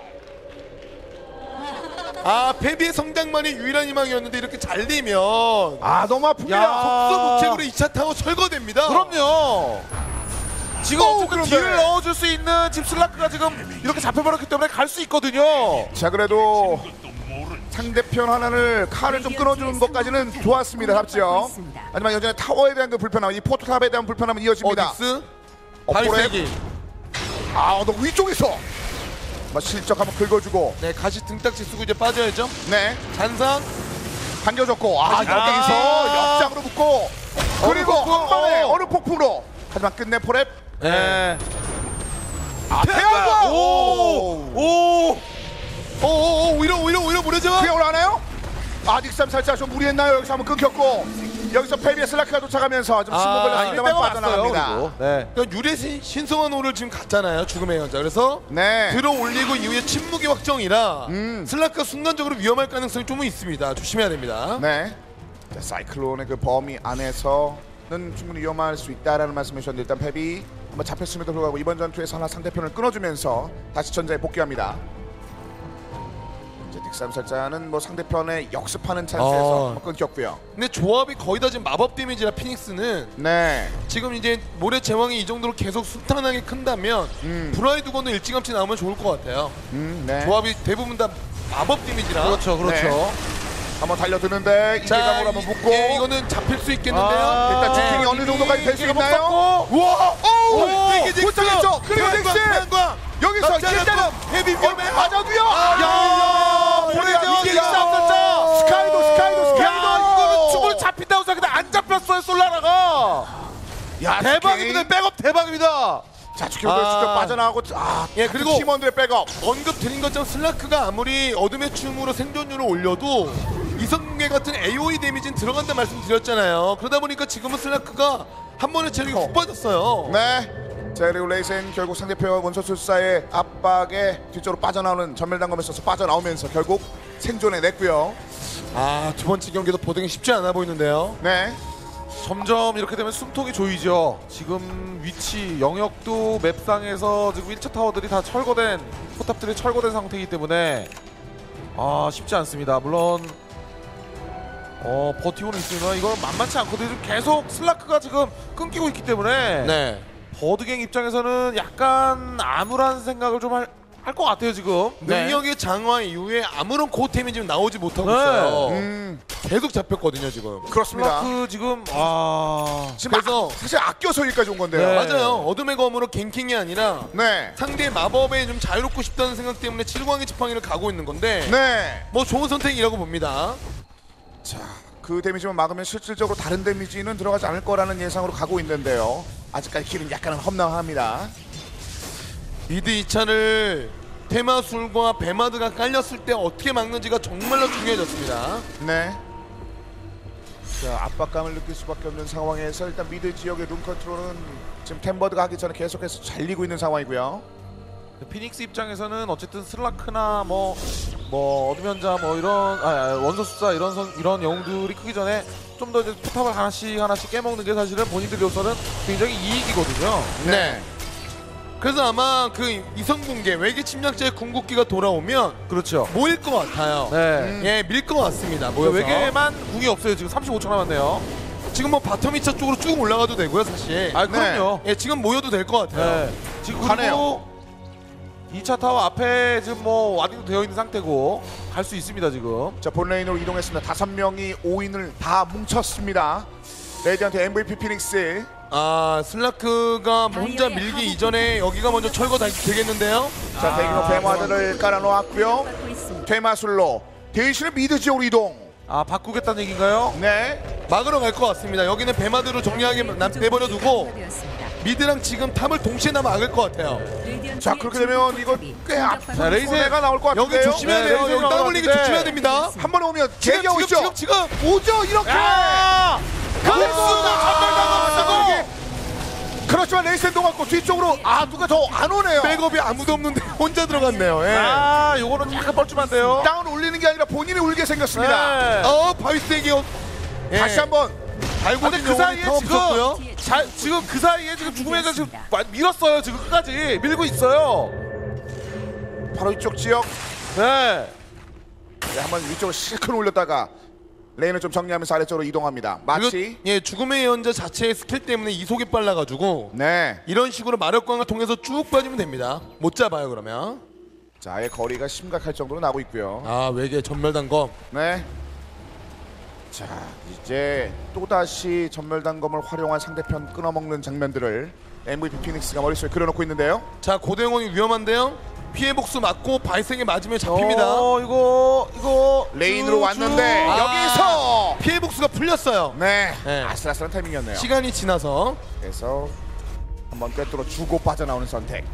B: 아, 페비의 성장만이 유일한 희망이었는데 이렇게 잘리면
C: 아 너무 아픕니다.
A: 야.
B: 속수무책으로 이 차 타고 철거됩니다.
A: 그럼요. 지금
C: 어우,
A: 어쨌든
C: 그런데.
A: 딜을 넣어줄 수 있는 집 슬라크가 지금 이렇게 잡혀버렸기 때문에 갈 수 있거든요.
C: 자 그래도 상대편 하나를 칼을 좀 끊어주는 것까지는 좋았습니다. 합지요. 하지만 여전히 타워에 대한 그 불편함, 이 포토탑에 대한 불편함은
B: 어,
C: 이어집니다.
B: 닉스? 바위세기.
C: 아, 너 위쪽에서 막 실적 한번 긁어주고.
B: 네, 가시 등딱지 쓰고 이제 빠져야죠.
C: 네,
B: 잔상.
C: 당겨줬고. 아,
A: 아,
C: 여기서
A: 아.
C: 역장으로 붙고. 그리고
A: 폭풍.
C: 한 번에
A: 어.
C: 어느 폭풍으로. 하지만 끝내 포랩.
A: 네.
C: 아, 태양광.
A: 오! 오!
B: 오오오 오히려 오히려 오히려 무너져.
C: 그냥 올라가나요? 아, 닉삼 살짝 좀 무리했나요? 여기서 한번 끊겼고. 여기서 페비의 슬라크가 도착하면서 좀 신문 걸렸습니다만 빠져나갑니다.
A: 네.
B: 그러니까 유래 신- 신성한 호를 지금 갔잖아요. 죽음의 연자. 그래서
C: 네.
B: 들어 올리고 이후에 침묵의 확정이라
C: 음.
B: 슬라크가 순간적으로 위험할 가능성이 좀 있습니다. 조심해야 됩니다.
C: 네. 자, 사이클론의 그 범위 안에서는 충분히 위험할 수 있다라는 말씀해 주셨는데 일단 페비 한번 잡혔음에도 불구하고 이번 전투에서 하나 상대편을 끊어주면서 다시 전자에 복귀합니다. 이제 닉삼살자는 뭐 상대편의 역습하는 찬스에서
B: 어.
C: 한번 끊겼고요.
B: 근데 조합이 거의 다 지금 마법 데미지라 피닉스는
C: 네.
B: 지금 이제 모래 제왕이 이 정도로 계속 순탄하게 큰다면
C: 음.
B: 브라이드건은 일찌감치 나오면 좋을 것 같아요.
C: 음, 네.
B: 조합이 대부분 다 마법 데미지라.
A: 그렇죠, 그렇죠.
C: 네. 한번 달려드는데 이대감으로 한번 묶고
B: 예, 이거는 잡힐 수 있겠는데요.
A: 아,
C: 일단 지킹이
A: 네.
C: 어느 정도까지 될 수
A: 이게 못
C: 있나요?
A: 잡고.
C: 우와!
B: 오,
C: 오!
B: 이게 닉스!
C: 도착했죠! 그리고
B: 태양광,
C: 닉스!
B: 태양광!
C: 여기서
B: 납작한
C: 일단은
B: 거, 헤비 위험해.
C: 맞아도요!
B: 야!
C: 보내죠!
B: 이게
C: 야!
B: 닉삼살자!
C: 스카이도 스카이도 스카이도!
A: 야, 이거는 충분히 잡힌다고 생각했는데 안 잡혔어요, 솔라라가.
C: 야,
A: 대박입니다. 백업 대박입니다.
C: 자, 축구를
B: 아.
C: 직접 빠져나가고 아,
B: 예, 그리고
C: 팀원들의 백업.
B: 언급 드린 것처럼 슬라크가 아무리 어둠의 춤으로 생존율을 올려도 이성계 같은 에이오이 데미지는 들어간다 말씀드렸잖아요. 그러다 보니까 지금은 슬라크가 한 번에 체력이 훅 빠졌어요.
C: 네. 자, 그리고 레이센 결국 상대편 원소술사의 압박에 뒤쪽으로 빠져나오는 전멸단검에 있어서 빠져나오면서 결국 생존해 냈고요.
B: 아, 두 번째 경기도 보등이 쉽지 않아 보이는데요.
C: 네.
A: 점점 이렇게 되면 숨통이 조이죠. 지금 위치, 영역도 맵상에서 지금 일 차 타워들이 다 철거된, 포탑들이 철거된 상태이기 때문에 아 쉽지 않습니다. 물론 어 버티고는 있으나 이건 만만치 않거든요. 지금 계속 슬라크가 지금 끊기고 있기 때문에
B: 네.
A: 버드갱 입장에서는 약간 암울한 생각을 좀 할 할 것 같아요 지금.
B: 능력의 장화 이후에 아무런 고템이 지금 나오지 못하고
A: 네.
B: 있어요.
C: 음,
B: 계속 잡혔거든요 지금.
C: 그렇습니다.
A: 슬라크 지금 아
C: 지금
B: 그래서-
C: 아, 사실 아껴서 여기까지 온 건데요.
A: 네.
B: 맞아요. 어둠의 검으로 갱킹이 아니라
C: 네.
B: 상대 마법에 좀 자유롭고 싶다는 생각 때문에 칠광의 지팡이를 가고 있는 건데
C: 네.
B: 뭐 좋은 선택이라고 봅니다.
C: 자, 그 데미지만 막으면 실질적으로 다른 데미지는 들어가지 않을 거라는 예상으로 가고 있는데요. 아직까지 길은 약간은 험난합니다.
B: 미드 이 차를 테마술과 베마드가 깔렸을 때 어떻게 막는지가 정말로 중요해졌습니다.
C: 네. 자, 압박감을 느낄 수밖에 없는 상황에서 일단 미드 지역의 룸 컨트롤은 지금 템버드가 하기 전에 계속해서 잘리고 있는 상황이고요.
A: 피닉스 입장에서는 어쨌든 슬라크나 뭐 뭐 어드면자 뭐 이런 아, 아, 원소수사 이런 선, 이런 영웅들이 크기 전에 좀 더 이제 포탑을 하나씩 하나씩 깨먹는 게 사실은 본인들로서는 굉장히 이익이거든요.
B: 네. 그래서 아마 그 이성붕괴 외계 침략자의 궁극기가 돌아오면
A: 그렇죠.
B: 모일 것 같아요.
A: 네.
B: 예, 밀 것 같습니다. 모여서.
A: 외계만 궁이 없어요. 지금 삼십오 초 남았네요.
B: 지금 뭐 바텀 이 차 쪽으로 쭉 올라가도 되고요, 사실.
A: 아 그럼요.
B: 예, 지금 모여도 될 것 같아요.
A: 네. 지금
C: 가네요.
A: 그리고 이 차 타워 앞에 지금 뭐 와딩도 되어 있는 상태고 갈 수 있습니다 지금.
C: 자, 본레인으로 이동했습니다. 다섯 명이 오 인을 다 뭉쳤습니다. 레디언트 엠브이피 피닉스.
B: 아, 슬라크가 혼자 밀기 이전에 여기가 먼저 철거 다 되겠는데요?
C: 자, 대규모 배마들을 깔아놓았고요.
D: 받고 있습니다.
C: 퇴마술로 대신에 미드 지역으로 이동.
A: 아 바꾸겠다는 얘기인가요?
C: 네.
B: 막으러 갈 것 같습니다. 여기는 배마드로 정리하게 나- 내버려 두고
D: 되었습니다.
B: 미드랑 지금 탑을 동시에 나 막을 것 같아요.
C: 자, 그렇게 되면 이거 꽤 앞선
A: 자, 레이세-
C: 손해가 나올 것
B: 여기
C: 같은데요.
B: 조심해야
A: 네,
B: 돼요.
A: 레이저
B: 여기
A: 나올
B: 땅
A: 것
B: 올리기
A: 같은데.
B: 조심해야 됩니다.
C: 한 번 오면
B: 지금
C: 대기하고
B: 지금
C: 있죠.
B: 지금 지금
C: 오죠, 이렇게.
A: 아!
C: 아, 그렇지만 레이센 동았고 뒤쪽으로 아 누가 더 안 오네요.
B: 백업이 아무도 없는데 혼자 들어갔네요. 예.
A: 아 요거는 약간 뻘쭘한데요.
C: 땅을 올리는 게 아니라 본인이 울게 생겼습니다.
A: 네.
B: 어, 바위세기요. 예.
C: 다시 한번
B: 달고
A: 근데
B: 있는
A: 그
B: 영혼이
A: 사이에
B: 더
A: 지금
B: 없었고요.
A: 자, 지금 그 사이에 지금 죽음의 자 지금 마- 밀었어요. 지금 끝까지 밀고 있어요.
C: 바로 이쪽 지역
A: 네.
C: 네, 한번 위쪽으로 실컷 올렸다가 레인을 좀 정리하면서 아래쪽으로 이동합니다. 마치
B: 그리고, 예, 죽음의 연자 자체의 스킬 때문에 이속이 빨라가지고
C: 네.
B: 이런 식으로 마력광을 통해서 쭉 빠지면 됩니다. 못 잡아요 그러면.
C: 자, 아예 거리가 심각할 정도로 나고 있고요.
B: 아, 외계 전멸단검.
C: 네. 자, 이제 또다시 전멸단검을 활용한 상대편 끊어먹는 장면들을 엠브이피 피닉스가 머릿속에 그려놓고 있는데요.
B: 자 고대영원이 위험한데요. 피해 복수 맞고 발생에 맞으면 잡힙니다.
A: 어 이거 이거
C: 레인으로
A: 쭉,
C: 왔는데
A: 쭉.
B: 아.
C: 여기서
B: 피해 복수가 풀렸어요.
C: 네,
B: 네.
C: 아슬아슬한 타이밍이었네요.
B: 시간이 지나서
C: 그래서 한번 꿰뚫어 주고 빠져나오는 선택.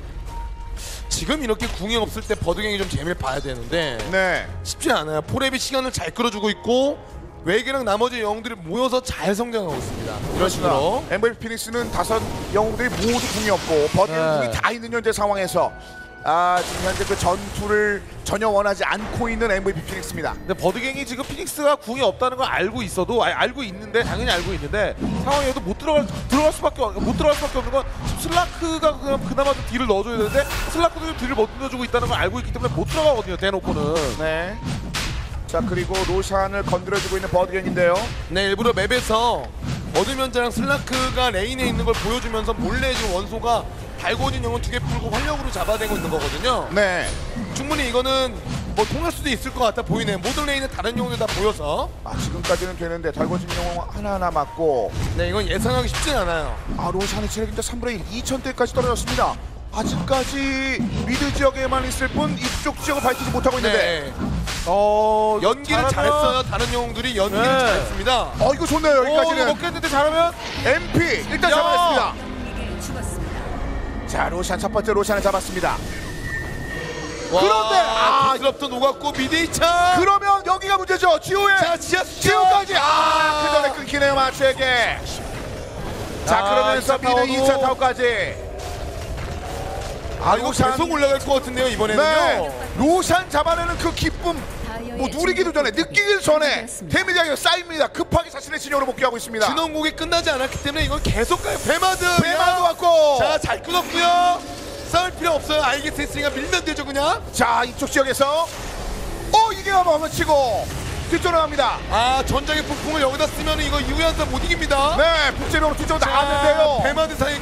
B: 지금 이렇게 궁이 없을 때 버드갱이 좀 재미를 봐야 되는데
C: 네,
B: 쉽지 않아요. 포랩이 시간을 잘 끌어주고 있고 외계랑 나머지 영웅들이 모여서 잘 성장하고 있습니다. 이런 식으로.
C: 엠브이피 피닉스는 다섯 영웅들이 모두 궁이 없고 버디는
A: 네.
C: 궁이 다 있는 현재 상황에서 아 지금 현재 그 전투를 전혀 원하지 않고 있는 엠브이피 피닉스입니다.
A: 근데 버드갱이 지금 피닉스가 궁이 없다는 걸 알고 있어도 아, 알고 있는데 당연히 알고 있는데 상황에도 못 들어갈 들어갈 수밖에 없- 못 들어갈 수밖에 없는 건 슬라크가 그냥 그나마 좀 딜을 넣어줘야 되는데 슬라크도 좀 딜을 못 넣어주고 있다는 걸 알고 있기 때문에 못 들어가거든요. 대놓고는.
C: 네. 자 그리고 로샨을 건드려주고 있는 버디겐인데요.
B: 네 일부러 맵에서 어드면자랑 슬라크가 레인에 있는 걸 보여주면서 몰래 지금 원소가 달고 있는 영혼 두 개 풀고 활력으로 잡아대고 있는 거거든요.
C: 네.
B: 충분히 이거는 뭐 통할 수도 있을 것 같아 보이네요. 모든 레인에 다른 영혼들 다 보여서.
C: 아 지금까지는 되는데 달궈진 영웅 하나하나 맞고
B: 네 이건 예상하기 쉽진 않아요.
C: 아 로샨의 체력이 이제 삼분의 일 이천 대까지 떨어졌습니다. 아직까지 미드 지역에만 있을 뿐 이쪽 지역을 밝히지 못하고 있는데
B: 네.
A: 어 이거
B: 연기를
A: 잘하면-
B: 잘했어요. 다른 영웅들이 연기를
A: 네.
B: 잘했습니다.
C: 어 이거 좋네요.
A: 어, 이거
C: 여기까지는
A: 먹겠는데 잘하면
C: 엠피 일단
A: 야!
C: 잡아냈습니다.
D: 에게 죽었습니다.
C: 자 로샨 첫 번째 로샨을 잡았습니다.
B: 와,
C: 그런데, 아,
B: 부스럽도 녹았고 미드 이 차.
C: 그러면 여기가 문제죠. 지호의
B: 자 지하
C: 지호까지 아, 그 전에 끊기네요 마츠에게. 자
A: 아,
C: 그러면서
A: 이 차
C: 미드 이 차
A: 타워도-
C: 타워까지.
B: 아 이거
C: 로샨.
B: 계속 올라갈 것 같은데요 이번에는요.
C: 네, 로샨 잡아내는 그 기쁨 뭐 누리기도 전에 느끼기도 전에 데미지가 쌓입니다. 급하게 자신의 진영으로 복귀하고 있습니다.
B: 진원곡이 끝나지 않았기 때문에 이건 계속 가요. 배마드.
C: 배마도 왔고
B: 자 잘 끊었고요. 싸울 필요 없어요. 알겠어 했으니까 밀면 되죠 그냥.
C: 자 이쪽 지역에서 어 이게 한번 치고 뒤쫓아갑니다.
B: 아 전장의 폭풍을 여기다 쓰면 이거 이후에 한번 못 이깁니다.
C: 네 북제병으로 뒤쫓아 나갔는데요.
B: 배마드 사이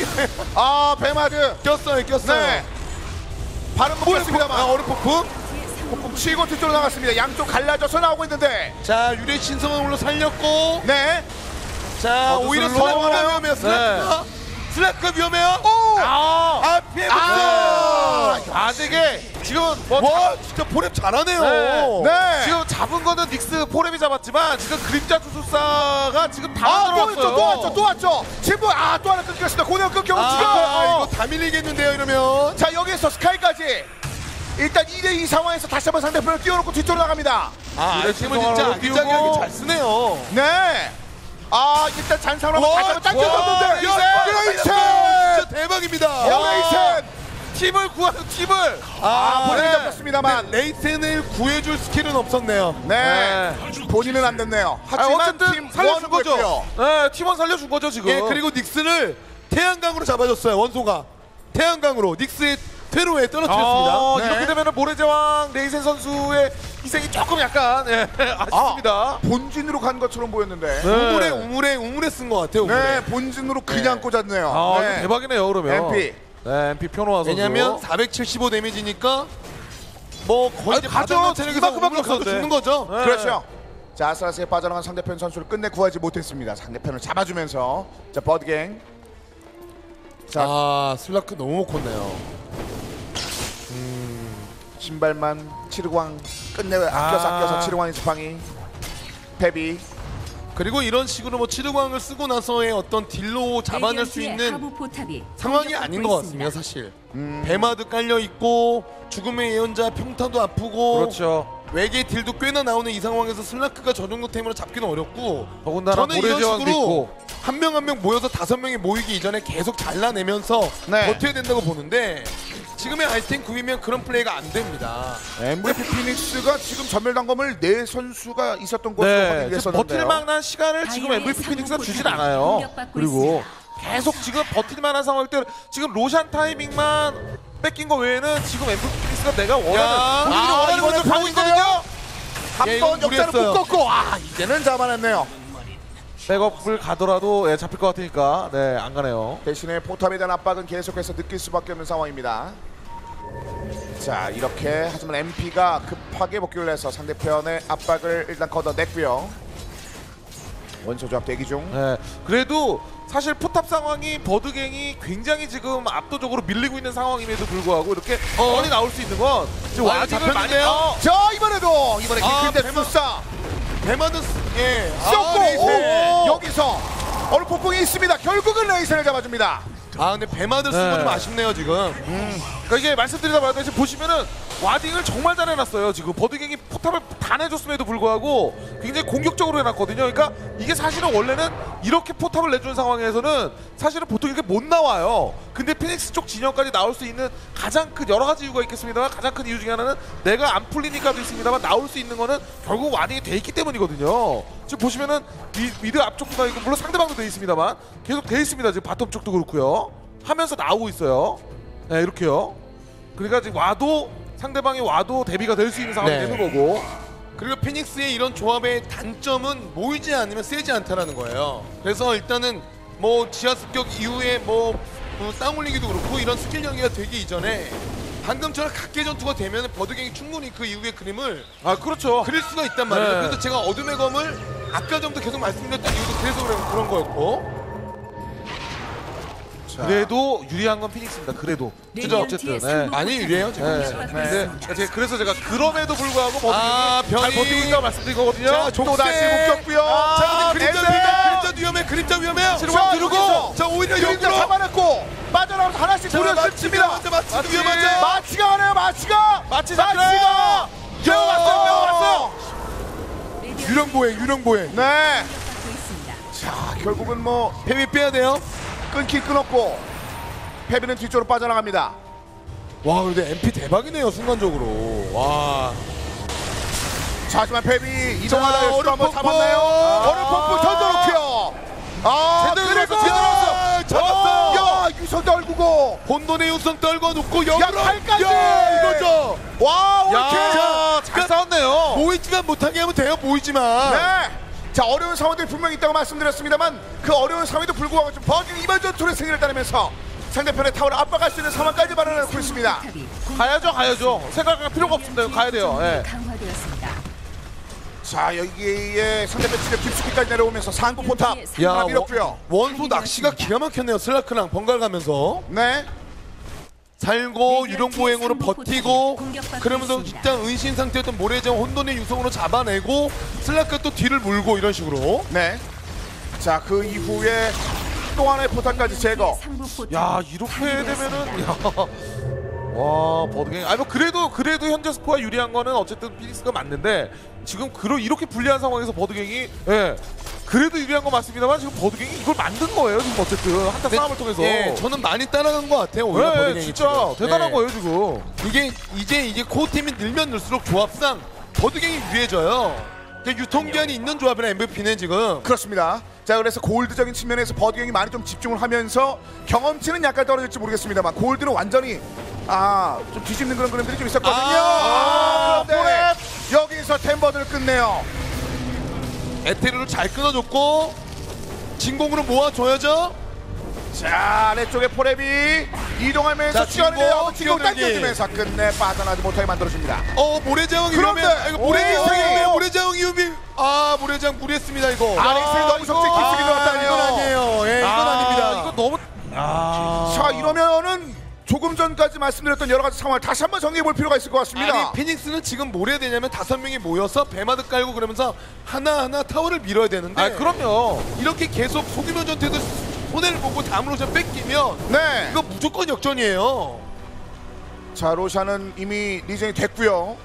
C: 아 배마드
B: 꼈어요 꼈어요.
C: 네 발은 못
B: 아,
C: 했습니다만
B: 얼음 폭풍.
C: 폭풍 치고 뒤쪽으로 나갔습니다. 양쪽 갈라져서 나오고 있는데
B: 자 유래 신성은 물론 살렸고.
C: 네
B: 자
A: 어,
B: 오히려
A: 슬로우.
B: 슬라크가 위험해요. 슬라크가 슬라크가 위험해요.
C: 오!
A: 아,
B: 아 피해
C: 아!
B: 복수.
A: 아 되게 지금 뭐
B: 와 진짜 포랩 잘하네요.
A: 네.
C: 네.
A: 지금 잡은 거는 닉스 포렘이 잡았지만 지금 그림자 주술사가 지금 다
C: 아, 또
A: 들어왔어요.
C: 왔죠, 또 왔죠, 또 왔죠. 지금 아, 또 하나 끊겼습니다. 고대형 끊겨
B: 아,
C: 지금.
B: 이거 다 밀리겠는데요 이러면.
C: 자, 여기에서 스카이까지 일단 이 대 이 상황에서 다시 한번 상대편을 띄워놓고 뒤쪽으로 나갑니다.
B: 아
A: 유래
B: 아이템을 진짜
A: 신성으로
B: 아기자기하게
A: 띄우고.
B: 잘 쓰네요.
C: 네. 아, 일단 잔상으로
B: 와,
C: 다시 한번 당겨졌는데.
B: 와,
C: 그레이튼!
B: 진짜 대박입니다.
C: 그레이튼!
A: 팀을 구하는 팀을.
C: 아, 본인이
B: 네.
C: 잡혔습니다만.
B: 네, 레이튼을 구해줄 스킬은 없었네요.
C: 네. 본인은 안 됐네요.
A: 아,
C: 하지만
A: 어쨌든
C: 팀
A: 살려준
C: 원
A: 거죠.
C: 구했고요.
A: 네, 팀원 살려준 거죠 지금.
B: 예, 그리고 닉스를 태양강으로 잡아줬어요. 원소가 태양강으로 닉스의 퇴로에 떨어뜨렸습니다.
A: 아,
C: 네.
A: 이렇게 되면 모래제왕 레이센 선수의 희생이 조금 약간 예, 아쉽습니다.
C: 아, 본진으로 간 것처럼 보였는데.
A: 네.
B: 우물에 우물에 우물에 쓴 것 같아요. 우물에.
C: 네, 본진으로 그냥 꽂았네요.
A: 아,
C: 네.
A: 이거 대박이네요 그러면.
C: 엠피.
A: 네, 엠피 표노아 선수.
B: 왜냐면 사백칠십오 데미지니까 뭐 거의
A: 아니, 가죠.
B: 가져온 체력에서
A: 이만큼밖에
B: 우물을 가도
A: 없었는데.
B: 죽는 거죠.
A: 네.
C: 그렇죠. 자, 아슬아슬하게 빠져나간 상대편 선수를 끝내 구하지 못했습니다. 상대편을 잡아주면서 자 버드갱. 자,
B: 아 슬라크 너무 못 컸네요.
C: 신발만 치르광 끝내 아껴서
A: 아.
C: 아껴서 치르광이 지팡이 페비.
B: 그리고 이런 식으로 뭐 치르광을 쓰고 나서의 어떤 딜로 잡아낼 수 있는
D: 하부 포탑이
B: 상황이
D: 공격받고
B: 아닌 것
D: 있습니다.
B: 같습니다 사실. 배마드 깔려 있고 죽음의 예언자 평타도 아프고
A: 그렇죠.
B: 외계 딜도 꽤나 나오는 이 상황에서 슬라크가 저 정도 템으로 잡기는 어렵고
A: 더군다나
B: 저는 이런
A: 모래제왕도
B: 식으로
A: 있고.
B: 한 명 한 명 모여서 다섯 명이 모이기 이전에 계속 잘라내면서
C: 네.
B: 버텨야 된다고 보는데 지금의 아이템 구이면 그런 플레이가 안 됩니다.
C: 엠브이피 피닉스가 지금 전멸 단검을 네 선수가 있었던 것으로
A: 네,
C: 확인이
A: 지금
C: 됐었는데요.
A: 버틸 만한 시간을 지금
D: 다이아의
A: 엠브이피 피닉스가
D: 상부
A: 주진
D: 포탑이
A: 않아요.
D: 공격받고
A: 그리고
D: 있습니다.
A: 계속 지금 버틸 만한 상황일 때 지금 로샨 타이밍만 뺏긴 거 외에는 지금 엠브이피 피닉스가 내가 원하는
B: 야.
A: 본인이
C: 아,
A: 원하는
C: 이거는
A: 것을 가고 있거든요.
B: 야,
C: 한번
B: 이건
C: 역사를
B: 무리했어요.
C: 묶었고 아 이제는 잡아냈네요.
A: 백업을 가더라도 예, 잡힐 것 같으니까 네, 안 가네요.
C: 대신에 포탑에 대한 압박은 계속해서 느낄 수밖에 없는 상황입니다. 자 이렇게 하지만 엠피가 급하게 복귀를 해서 상대편의 압박을 일단 걷어냈고요. 원소 조합 대기 중.
A: 네, 그래도 사실 포탑 상황이 버드갱이 굉장히 지금 압도적으로 밀리고 있는 상황임에도 불구하고 이렇게
B: 어.
A: 뻔히 나올 수 있는 건 지금
B: 아,
A: 와딩을 많이
B: 잡혔는데요?
A: 어,
C: 자 이번에도 이번에
B: 아,
C: 킹크대
B: 대만-
C: 수사
B: 대만은 예.
C: 쏘고
B: 아, 레이세.
C: 오, 여기서 어느 폭풍이 있습니다. 결국은 레이센을 잡아줍니다.
B: 아 근데 배마들 쓴 거
A: 네.
B: 좀 아쉽네요 지금.
A: 그러니까 이게 말씀드리다 말고 지금 보시면은 와딩을 정말 잘 해놨어요. 지금 버드갱이 포탑을 다 내줬음에도 불구하고 굉장히 공격적으로 해놨거든요. 그러니까 이게 사실은 원래는 이렇게 포탑을 내주는 상황에서는 사실은 보통 이렇게 못 나와요. 근데 피닉스 쪽 진영까지 나올 수 있는 가장 큰 여러 가지 이유가 있겠습니다만 가장 큰 이유 중에 하나는 내가 안 풀리니까도 있습니다만 나올 수 있는 거는 결국 와딩이 돼 있기 때문이거든요. 지금 보시면은 미, 미드 앞쪽도 가 있고 물론 상대방도 돼 있습니다만 계속 돼 있습니다. 지금 바텀 쪽도 그렇고요. 하면서 나오고 있어요. 네, 이렇게요. 그러니까 지금 와도 상대방이 와도 대비가 될 수 있는 상황이
B: 네.
A: 되는 거고.
B: 그리고 피닉스의 이런 조합의 단점은 모이지 않으면 세지 않다라는 거예요. 그래서 일단은 뭐 지하 습격 이후에 뭐, 뭐 땅 올리기도 그렇고 이런 스킬 연계가 되기 이전에 방금처럼 각계 전투가 되면 버드갱이 충분히 그 이후의 그림을
A: 아 그렇죠.
B: 그릴 수가 있단 말이에요.
A: 네.
B: 그래서 제가 어둠의 검을 아까 전부터 계속 말씀드렸던 이유도 그래서 그런, 그런 거였고.
A: 그래도 유리한 건 피닉스입니다. 그래도.
B: 그죠?
A: 어쨌든. 네.
B: 네. 많이 유리해요 지금.
A: 네. 근데 제가 그래서 제가 그럼에도 불구하고 버티기
B: 아,
A: 잘
B: 변이.
A: 버티고 있다고 말씀드린 거거든요.
B: 자,
C: 또 다시
B: 족쇄.
C: 묶였고요.
A: 아,
B: 자 근데 그림자
C: 엘레.
B: 위험해. 그림자 위험해. 그림자 위험해요.
A: 실버
C: 자,
A: 들고.
C: 여기서
B: 자 오히려
C: 일단
B: 역으로.
C: 잡아냈고 빠져나와서 하나씩
B: 자,
C: 무려
B: 마치
C: 씁니다.
B: 위험하죠. 마치
A: 마치.
B: 위험하죠.
C: 마치가 가네요. 마치가.
A: 마치
C: 마치가.
A: 잡혀요.
C: 뛰어왔어요. 뛰어왔어요.
B: 유령 보행, 유령 보행.
C: 네.
D: 공격받고 있습니다.
C: 자 결국은 뭐
B: 페비 빼야 돼요.
C: 끊기 끊었고 페비는 뒤쪽으로 빠져나갑니다.
B: 와 근데 엠피 대박이네요 순간적으로. 와.
C: 자, 하지만 페비 이동하다
B: 자,
C: 수로 한번
B: 얼음
C: 잡았나요?
B: 폭포.
C: 얼음 폭포 던져놓고요. 아
B: 제대로
C: 그리고
B: 들어갔어, 제대로 들어갔어. 잡았어.
C: 야 유선 떨구고
B: 혼돈의 육성 떨궈 놓고
C: 야
B: 역으로.
C: 팔까지.
B: 야, 이거죠.
C: 와
A: 야,
C: 올킬.
A: 잘 싸웠네요.
B: 모이지만 못하게 하면 돼요. 모이지만.
C: 네. 자 어려운 상황들이 분명히 있다고 말씀드렸습니다만 그 어려운 상황에도 불구하고 좀 버긴 이번 전투의 승리를 따내면서 상대편의 타워를 압박할 수 있는 상황까지 마련하고 있습니다.
D: 탑이
A: 가야죠, 가야죠. 생각할 필요가 없습니다. 가야 돼요. 예.
D: 강화되었습니다.
C: 자 여기에 상대편 지역 깊숙이까지 내려오면서 상부 포탑
B: 야,
C: 하나 밀었고요.
B: 원소 낚시가 기가 막혔네요. 슬라크랑 번갈 가면서
C: 네.
B: 살고 유령 보행으로 버티고
D: 공격받고
B: 그러면서
D: 있습니다.
B: 일단 은신 상태였던 모래정 혼돈의 유성으로 잡아내고 슬라크 또 뒤를 물고 이런 식으로.
C: 네. 자 그 이후에 또 하나의 포탑까지 제거.
D: 상부 포탑
A: 야 이렇게 되면은 야. 와 버드갱 아니 뭐 그래도 그래도 현재 스코어 유리한 거는 어쨌든 피닉스가 맞는데 지금 그러 이렇게 불리한 상황에서 버드갱이 예 그래도 유리한 거 맞습니다만 지금 버드갱이 이걸 만든 거예요 지금 어쨌든 한타 싸움을 통해서
B: 예, 저는 많이 따라간 것 같아요. 오히려
A: 예,
B: 버드갱이
A: 진짜
B: 지금.
A: 대단한
B: 예.
A: 거예요 지금
B: 이게 이제 이게 코어 팀이 늘면 늘수록 조합상 버드갱이 유리해져요. 그러니까 유통기한이 있는 조합이라 엠브이피는 지금.
C: 그렇습니다. 자 그래서 골드적인 측면에서 버드갱이 많이 좀 집중을 하면서 경험치는 약간 떨어질지 모르겠습니다만 골드는 완전히 아 좀 뒤집는 그런 그림들이 좀 있었거든요.
B: 아,
C: 아, 그런데 여기서 템버드를 끝내요.
B: 에테르를 잘 끊어줬고 진공으로 모아줘야죠.
C: 자 아래쪽에 포레비 이동하면서
B: 자,
C: 시간을
B: 진공,
C: 내요. 진공
B: 진공
C: 당겨주면서 끝내 빠져나지 못하게 만들어줍니다.
B: 어 모래자왕
C: 그런데,
B: 이러면 아, 이거 모래자왕
C: 오!
B: 위험해요. 모래자왕 위험해. 아 모래자왕 무리했습니다 이거.
C: 아렉셀 너무 적재
B: 아,
C: 깊숙이 들어갔다네요.
B: 이건 아니에요. 예, 이건
A: 아,
B: 아닙니다.
A: 이거 너무 아
C: 자 이러면은 조금 전까지 말씀드렸던 여러 가지 상황을 다시 한번 정리해 볼 필요가 있을 것 같습니다.
B: 아니 피닉스는 지금 뭘 해야 되냐면 다섯 명이 모여서 배마드 깔고 그러면서 하나하나 타워를 밀어야 되는데
A: 아 그럼요
B: 이렇게 계속 소규모 전투에도 손해를 보고 다음 로션 뺏기면
C: 네.
B: 이거 무조건 역전이에요.
C: 자 로샤는 이미 리젠이 됐고요.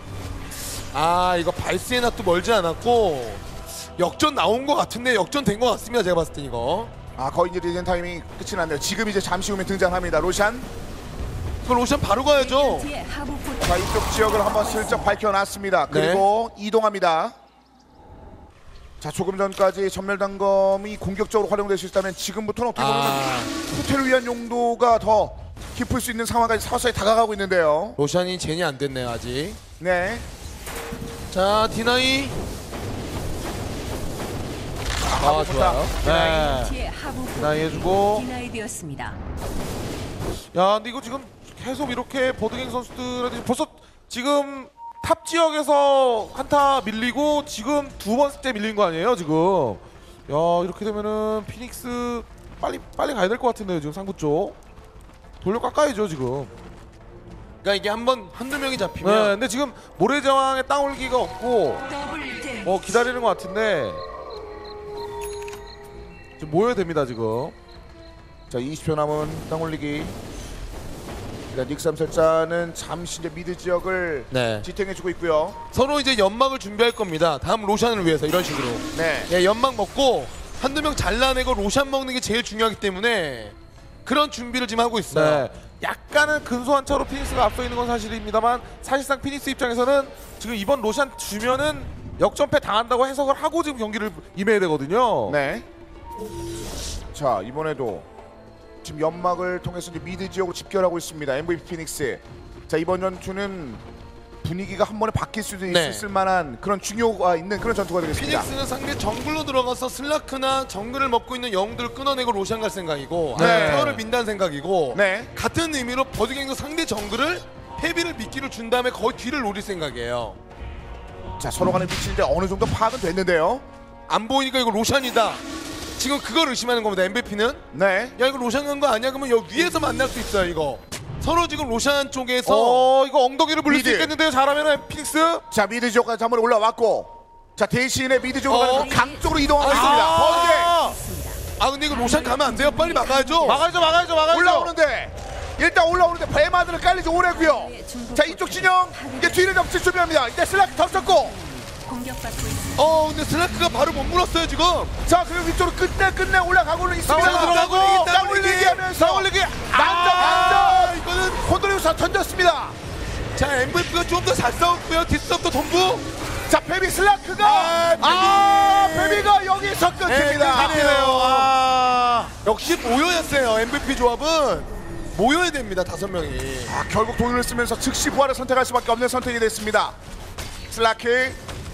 B: 아 이거 발스에나도 멀지 않았고 역전 나온 것 같은데 역전 된 것 같습니다. 제가 봤을 땐 이거
C: 아 거의 이제 리젠 타임이 끝이 났네요. 지금 이제 잠시 후면 등장합니다. 로샨.
B: 이거 로션 바로 가야죠.
D: 뒤에 하부 포탑
C: 자 이쪽 지역을 한번 슬쩍 밝혀놨습니다. 그리고 이동합니다. 자 조금 전까지 전멸단검이 공격적으로 활용될 수 있다면 지금부터는 어떻게 보면
B: 아.
C: 후퇴를 위한 용도가 더 깊을 수 있는 상황까지 서서히 다가가고 있는데요.
B: 로션이 젠이 안 됐네요 아직.
C: 네.
B: 자 디나이. 아 좋아요.
A: 네
D: 뒤에 하부 포탑
A: 나이 해주고
D: 디나이 되었습니다.
A: 야 근데 이거 지금 계속 이렇게 버드갱 선수들한테 벌써 지금 탑 지역에서 한타 밀리고 지금 두 번째 밀린 거 아니에요 지금 이렇게 되면은 피닉스 빨리 빨리 가야 될 것 같은데요 지금 상부 쪽 돌려 깎아야죠 지금.
B: 그러니까 이게 한번 한두 명이
A: 네,
B: 잡히면
A: 근데 지금 모래저항에 땅올기가 없고 어 기다리는 것 같은데 지금 모여야 됩니다 지금.
C: 자 이십 초 남은 땅 올리기. 일단 닉삼설자는 잠시 이제 미드 지역을
B: 네.
C: 지탱해주고 있고요.
B: 서로 이제 연막을 준비할 겁니다. 다음 로션을 위해서 이런 식으로.
C: 네.
B: 예, 연막 먹고 한두 명 잘라내고 로션 먹는 게 제일 중요하기 때문에 그런 준비를 지금 하고 있어요.
A: 네. 약간은 근소한 차로 피닉스가 앞서 있는 건 사실입니다만 사실상 피닉스 입장에서는 지금 이번 로션 주면은 역전패 당한다고 해석을 하고 지금 경기를 임해야 되거든요.
C: 네. 자 이번에도 지금 연막을 통해서 이제 미드 지역으로 집결하고 있습니다. 엠브이피 피닉스. 자 이번 전투는 분위기가 한 번에 바뀔 수도
B: 네.
C: 있을 만한 그런 중요가 있는 그런 전투가 되겠습니다.
B: 피닉스는 상대 정글로 들어가서 슬라크나 정글을 먹고 있는 영웅들을 끊어내고 로션 갈 생각이고
C: 네.
B: 아니면 타워를 민다는 생각이고
C: 네.
B: 같은 의미로 버드갱도 상대 정글을 헤비를 미끼를 준 다음에 거의 뒤를 노릴 생각이에요.
C: 자 서로 간의 위치인데 어느 정도 파악은 됐는데요.
B: 안 보이니까 이거 로션이다. 지금 그걸 의심하는 겁니다. 엠브이피는
C: 네.
B: 야 이거 로션 간 거 아니야? 그러면 여기 위에서 만날 수 있어요 이거. 서로 지금 로션 쪽에서
A: 어 이거 엉덩이를 물릴 수
C: 미드.
A: 있겠는데요. 잘하면은 피닉스.
C: 자 미드 지역까지 한번 올라왔고 자 대신에 미드 지역으로
B: 어?
C: 가는 강 쪽으로 이동하고
B: 아,
C: 있습니다. 번개
B: 아 근데 이거 로션 가면 안 돼요. 빨리 막아야죠.
A: 막아야죠 막아야죠 막아야죠.
C: 올라오는데 일단 올라오는데 배마들을 깔리지 오래고요. 자 이쪽 진영 이제 뒤를 접칠 준비합니다. 이제 슬라크 덮쳤고
D: 공격받고 있습니다.
B: 어 근데 슬라크가 바로 못 물었어요 지금.
C: 자 그리고 위쪽으로 끝내 끝내 올라가고는 있습니다.
B: 자, 들어가고,
C: 땅 올리기 하면서
A: 땅 올리기.
C: 만점
B: 아,
C: 만점
B: 이거는
C: 호돌이우사 던졌습니다.
B: 자 엠브이피가 좀 더 잘 싸웠고요. 디스업도 동부.
C: 자 베비 슬라크가
B: 아,
C: 아 베비가 여기서 끝입니다.
B: 네, 아, 역시 모여야 세요. 엠브이피 조합은 모여야 됩니다. 다섯 명이.
C: 아, 결국 돈을 쓰면서 즉시 부활을 선택할 수밖에 없는 선택이 됐습니다. 슬라크.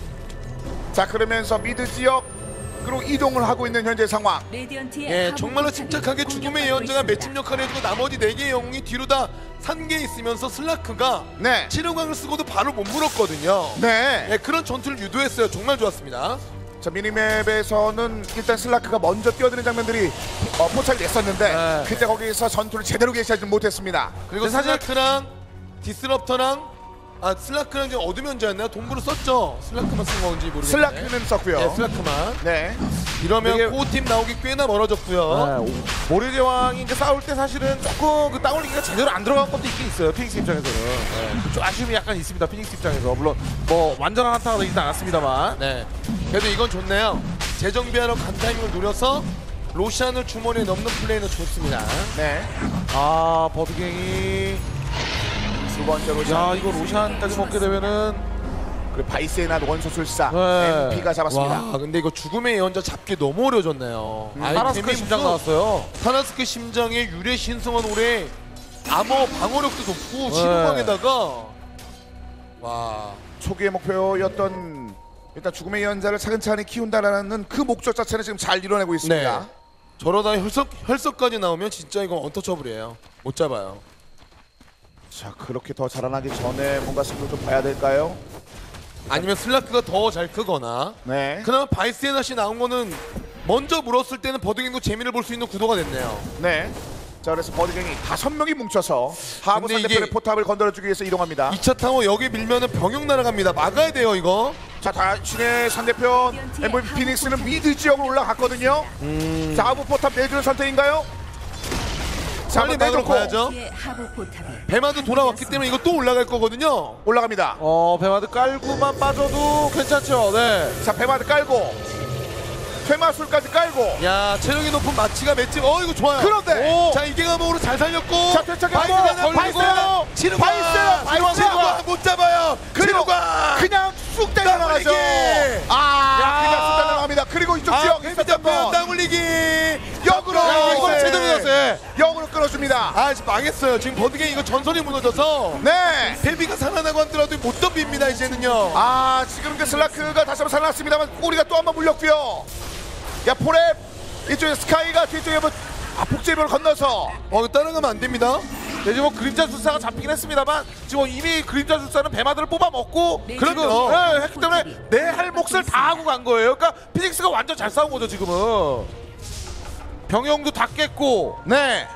C: 자 그러면서 미드 지역으로 이동을 하고 있는 현재 상황.
D: 레디언트의
B: 예,
D: 하부
B: 정말로
D: 포탑이
B: 침착하게 죽음의
D: 공격받고
B: 예언자가
D: 있습니다.
B: 맷집 역할을 해주고 나머지 네 개의 영웅이 뒤로 다 산게 있으면서 슬라크가
C: 네.
B: 치료광을 쓰고도 바로 못 물었거든요.
C: 네.
B: 예, 그런 전투를 유도했어요. 정말 좋았습니다.
C: 자 미니맵에서는 일단 슬라크가 먼저 뛰어드는 장면들이 어, 포착이 됐었는데
A: 네.
C: 그때 거기서 전투를 제대로 개시하지 못했습니다.
B: 그리고
A: 사실-
B: 슬라크랑 디스럽터랑 아 슬라크랑 지금 어둠 연자였나요? 동부를 썼죠. 슬라크만 쓴 건지 모르겠네.
C: 슬라크는 썼고요.
B: 예, 슬라크만.
C: 네.
B: 이러면
A: 되게-
B: 코어팀 나오기 꽤나 멀어졌고요.
A: 네, 모래제왕이 이제 싸울 때 사실은 조금 그 땅올리기가 제대로 안 들어간 것도 있긴 있어요. 피닉스 입장에서는 네, 좀 아쉬움이 약간 있습니다. 피닉스 입장에서 물론 뭐 완전한 한타가 되진 않았습니다만.
B: 네. 그래도 이건 좋네요. 재정비하러 간 타이밍을 노려서 로시안을 주머니에 넣는 플레이는 좋습니다.
C: 네.
A: 아 버드갱이.
C: 두 번째 로션.
A: 야 이거 로샨까지 먹게 되면은
C: 그리고 바이세나 원소술사
A: 네.
C: 엠피가 잡았습니다.
B: 와, 근데 이거 죽음의 예언자 잡기 너무 어려졌네요.
A: 파라스크 심장 나왔어요.
B: 타나스크 심장에 유래 신성한 올해 암호 방어력도 높고
A: 네.
B: 신호광에다가 와.
C: 초기의 목표였던 일단 죽음의 연자를 차근차근히 키운다라는 그 목적 자체는 지금 잘 이뤄내고 있습니다.
B: 네. 저러다 혈석 혈석까지 나오면 진짜 이건 언터처블이에요. 못 잡아요.
C: 자 그렇게 더 자라나기 전에 뭔가 승부 좀 봐야 될까요?
B: 아니면 슬라크가 더 잘 크거나.
C: 네.
B: 그나마 바이스에나시 나온 거는 먼저 물었을 때는 버드갱도 재미를 볼 수 있는 구도가 됐네요.
C: 네. 자 그래서 버드갱이 다섯 명이 뭉쳐서 하부
B: 근데
C: 상대편의
B: 이게-
C: 포탑을 건드려주기 위해서 이동합니다.
B: 이 차 타워 여기 밀면은 병역 날아갑니다. 막아야 돼요 이거.
C: 자 다신의 상대편 엠브이피 피닉스는 미드 지역으로 올라갔거든요.
B: 음.
C: 자 하부 포탑 내주는 선택인가요? 자
B: 빨리
C: 한번
B: 막으러
C: 내놓고
B: 가야죠.
D: 레디언트의 하부 포탑이
B: 배마도 돌아왔기 때문에 이거 또 올라갈 거거든요.
C: 올라갑니다.
A: 어 배마드 깔고만 빠져도 괜찮죠. 네.
C: 자 배마드 깔고 퇴마술까지 깔고
B: 야 체력이 높은 마치가 맷집. 어 이거 좋아요.
C: 그런데
B: 오. 자 이게 감옥으로 잘 살렸고.
C: 자 퇴척이
B: 바이스에나
C: 한번 바이스에나
B: 치르가.
C: 바이스에나 바이스에나
B: 치르가 못 잡아요.
C: 그리고
B: 치르가.
C: 그냥 쑥 때려나가죠.
B: 땅 올리기.
C: 아
B: 야.
C: 그냥 쑥 때려나갑니다. 그리고 이쪽
B: 아
C: 지역
B: 헤비
C: 있었던
B: 잡혀요.
C: 번
B: 땅 올리기.
C: 역으로
B: 야, 이거
C: 네.
B: 제대로 났어요.
C: 역으로 끌어줍니다.
B: 아 지금 망했어요. 지금 버드갱 이거 전선이 무너져서
C: 네.
B: 헤비가 살아나고 하더라도 못 덤빕니다 이제는요.
C: 아 지금 그 슬라크가 다시 한번 살아났습니다만 꼬리가 또 한 번 물렸고요. 야 포랩 이쪽에 스카이가 뒤쪽에 뭐 아, 복제별을 건너서
B: 어 따라가면 안 됩니다.
A: 네, 지금 뭐 그림자 술사가 잡히긴 했습니다만 지금 이미 그림자 술사는 배마들을 뽑아먹고
D: 네,
A: 지금
B: 그럼요.
A: 네, 했기 때문에 내 할 몫을 다 하고 간 거예요. 그러니까 피닉스가 완전 잘 싸운 거죠 지금은. 병영도 다 깼고.
C: 네.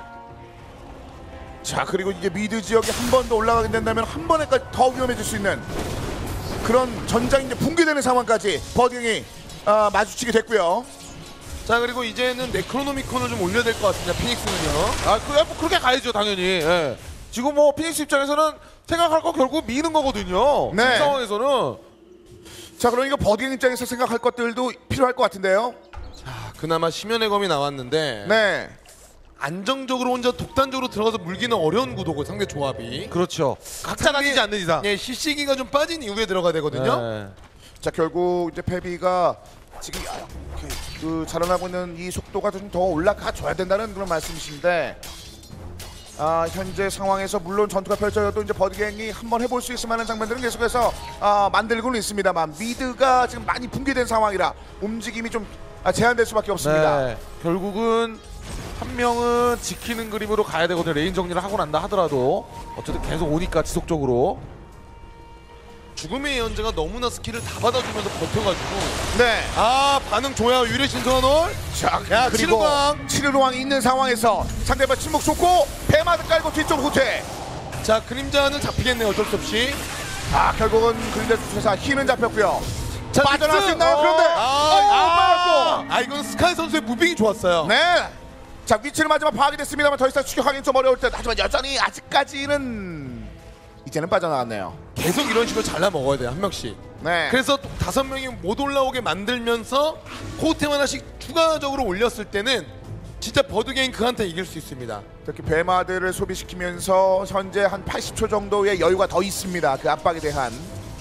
C: 자 그리고 이제 미드 지역에 한 번 더 올라가게 된다면 한 번에까지 더 위험해질 수 있는 그런 전장이 이제 붕괴되는 상황까지 버딩이 아, 마주치게 됐고요.
B: 자 그리고 이제는 네크로노미콘을 좀 올려야 될 것 같습니다. 피닉스는요.
A: 아, 그, 뭐 그렇게 가야죠 당연히. 예. 지금 뭐 피닉스 입장에서는 생각할 거 결국 미는 거거든요.
C: 네.
A: 지금 상황에서는.
C: 자 그러니까 버딩 입장에서 생각할 것들도 필요할 것 같은데요.
B: 아, 그나마 심연의 검이 나왔는데
C: 네.
B: 안정적으로 혼자 독단적으로 들어가서 물기는 어려운 구도고 상대 조합이.
A: 그렇죠. 각자 다니지 않는 이상.
B: 예, 시시기가 좀 빠진 이후에 들어가야 되거든요.
A: 네.
C: 자 결국 이제 페비가 지금 그, 그 자라나고 있는 이 속도가 좀 더 올라가 줘야 된다는 그런 말씀이신데 아, 현재 상황에서 물론 전투가 펼쳐져도 이제 버딩이 한번 해볼 수 있을 만한 장면들은 계속해서 아, 만들고는 있습니다만 미드가 지금 많이 붕괴된 상황이라 움직임이 좀 아, 제한될 수밖에 없습니다.
A: 네. 결국은 한 명은 지키는 그림으로 가야 되거든요. 레인 정리를 하고 난다 하더라도 어쨌든 계속 오니까 지속적으로.
B: 죽음의 예언자가 너무나 스킬을 다 받아주면서 버텨가지고
C: 네.
B: 아 반응 좋아요. 유래 신선월.
C: 자,
B: 야,
C: 그리고
B: 치르광.
C: 치르왕이 있는 상황에서 상대방 침묵 쏟고 배마드 깔고 뒤쪽 후퇴.
B: 자 그림자는 잡히겠네요. 어쩔 수 없이.
C: 아, 결국은 그림자 주체사 힘은 잡혔고요.
B: 자,
C: 빠져나갈 수
B: 닉스!
C: 있나요? 그런데
B: 아,
C: 아,
B: 아, 아 이건 스카이 선수의 무빙이 좋았어요.
C: 네. 자 위치를 마지막 파악이 됐습니다만 더 이상 추격하기는 좀 어려울 듯. 하지만 여전히 아직까지는 이제는 빠져나갔네요.
B: 계속 이런 식으로 잘라 먹어야 돼요. 한 명씩.
C: 네.
B: 그래서 다섯 명이 못 올라오게 만들면서 코어템 하나씩 추가적으로 올렸을 때는 진짜 버드게임 그 한타 이길 수 있습니다.
C: 특히 배마드를 소비시키면서 현재 한 팔십 초 정도의 여유가 더 있습니다. 그 압박에 대한.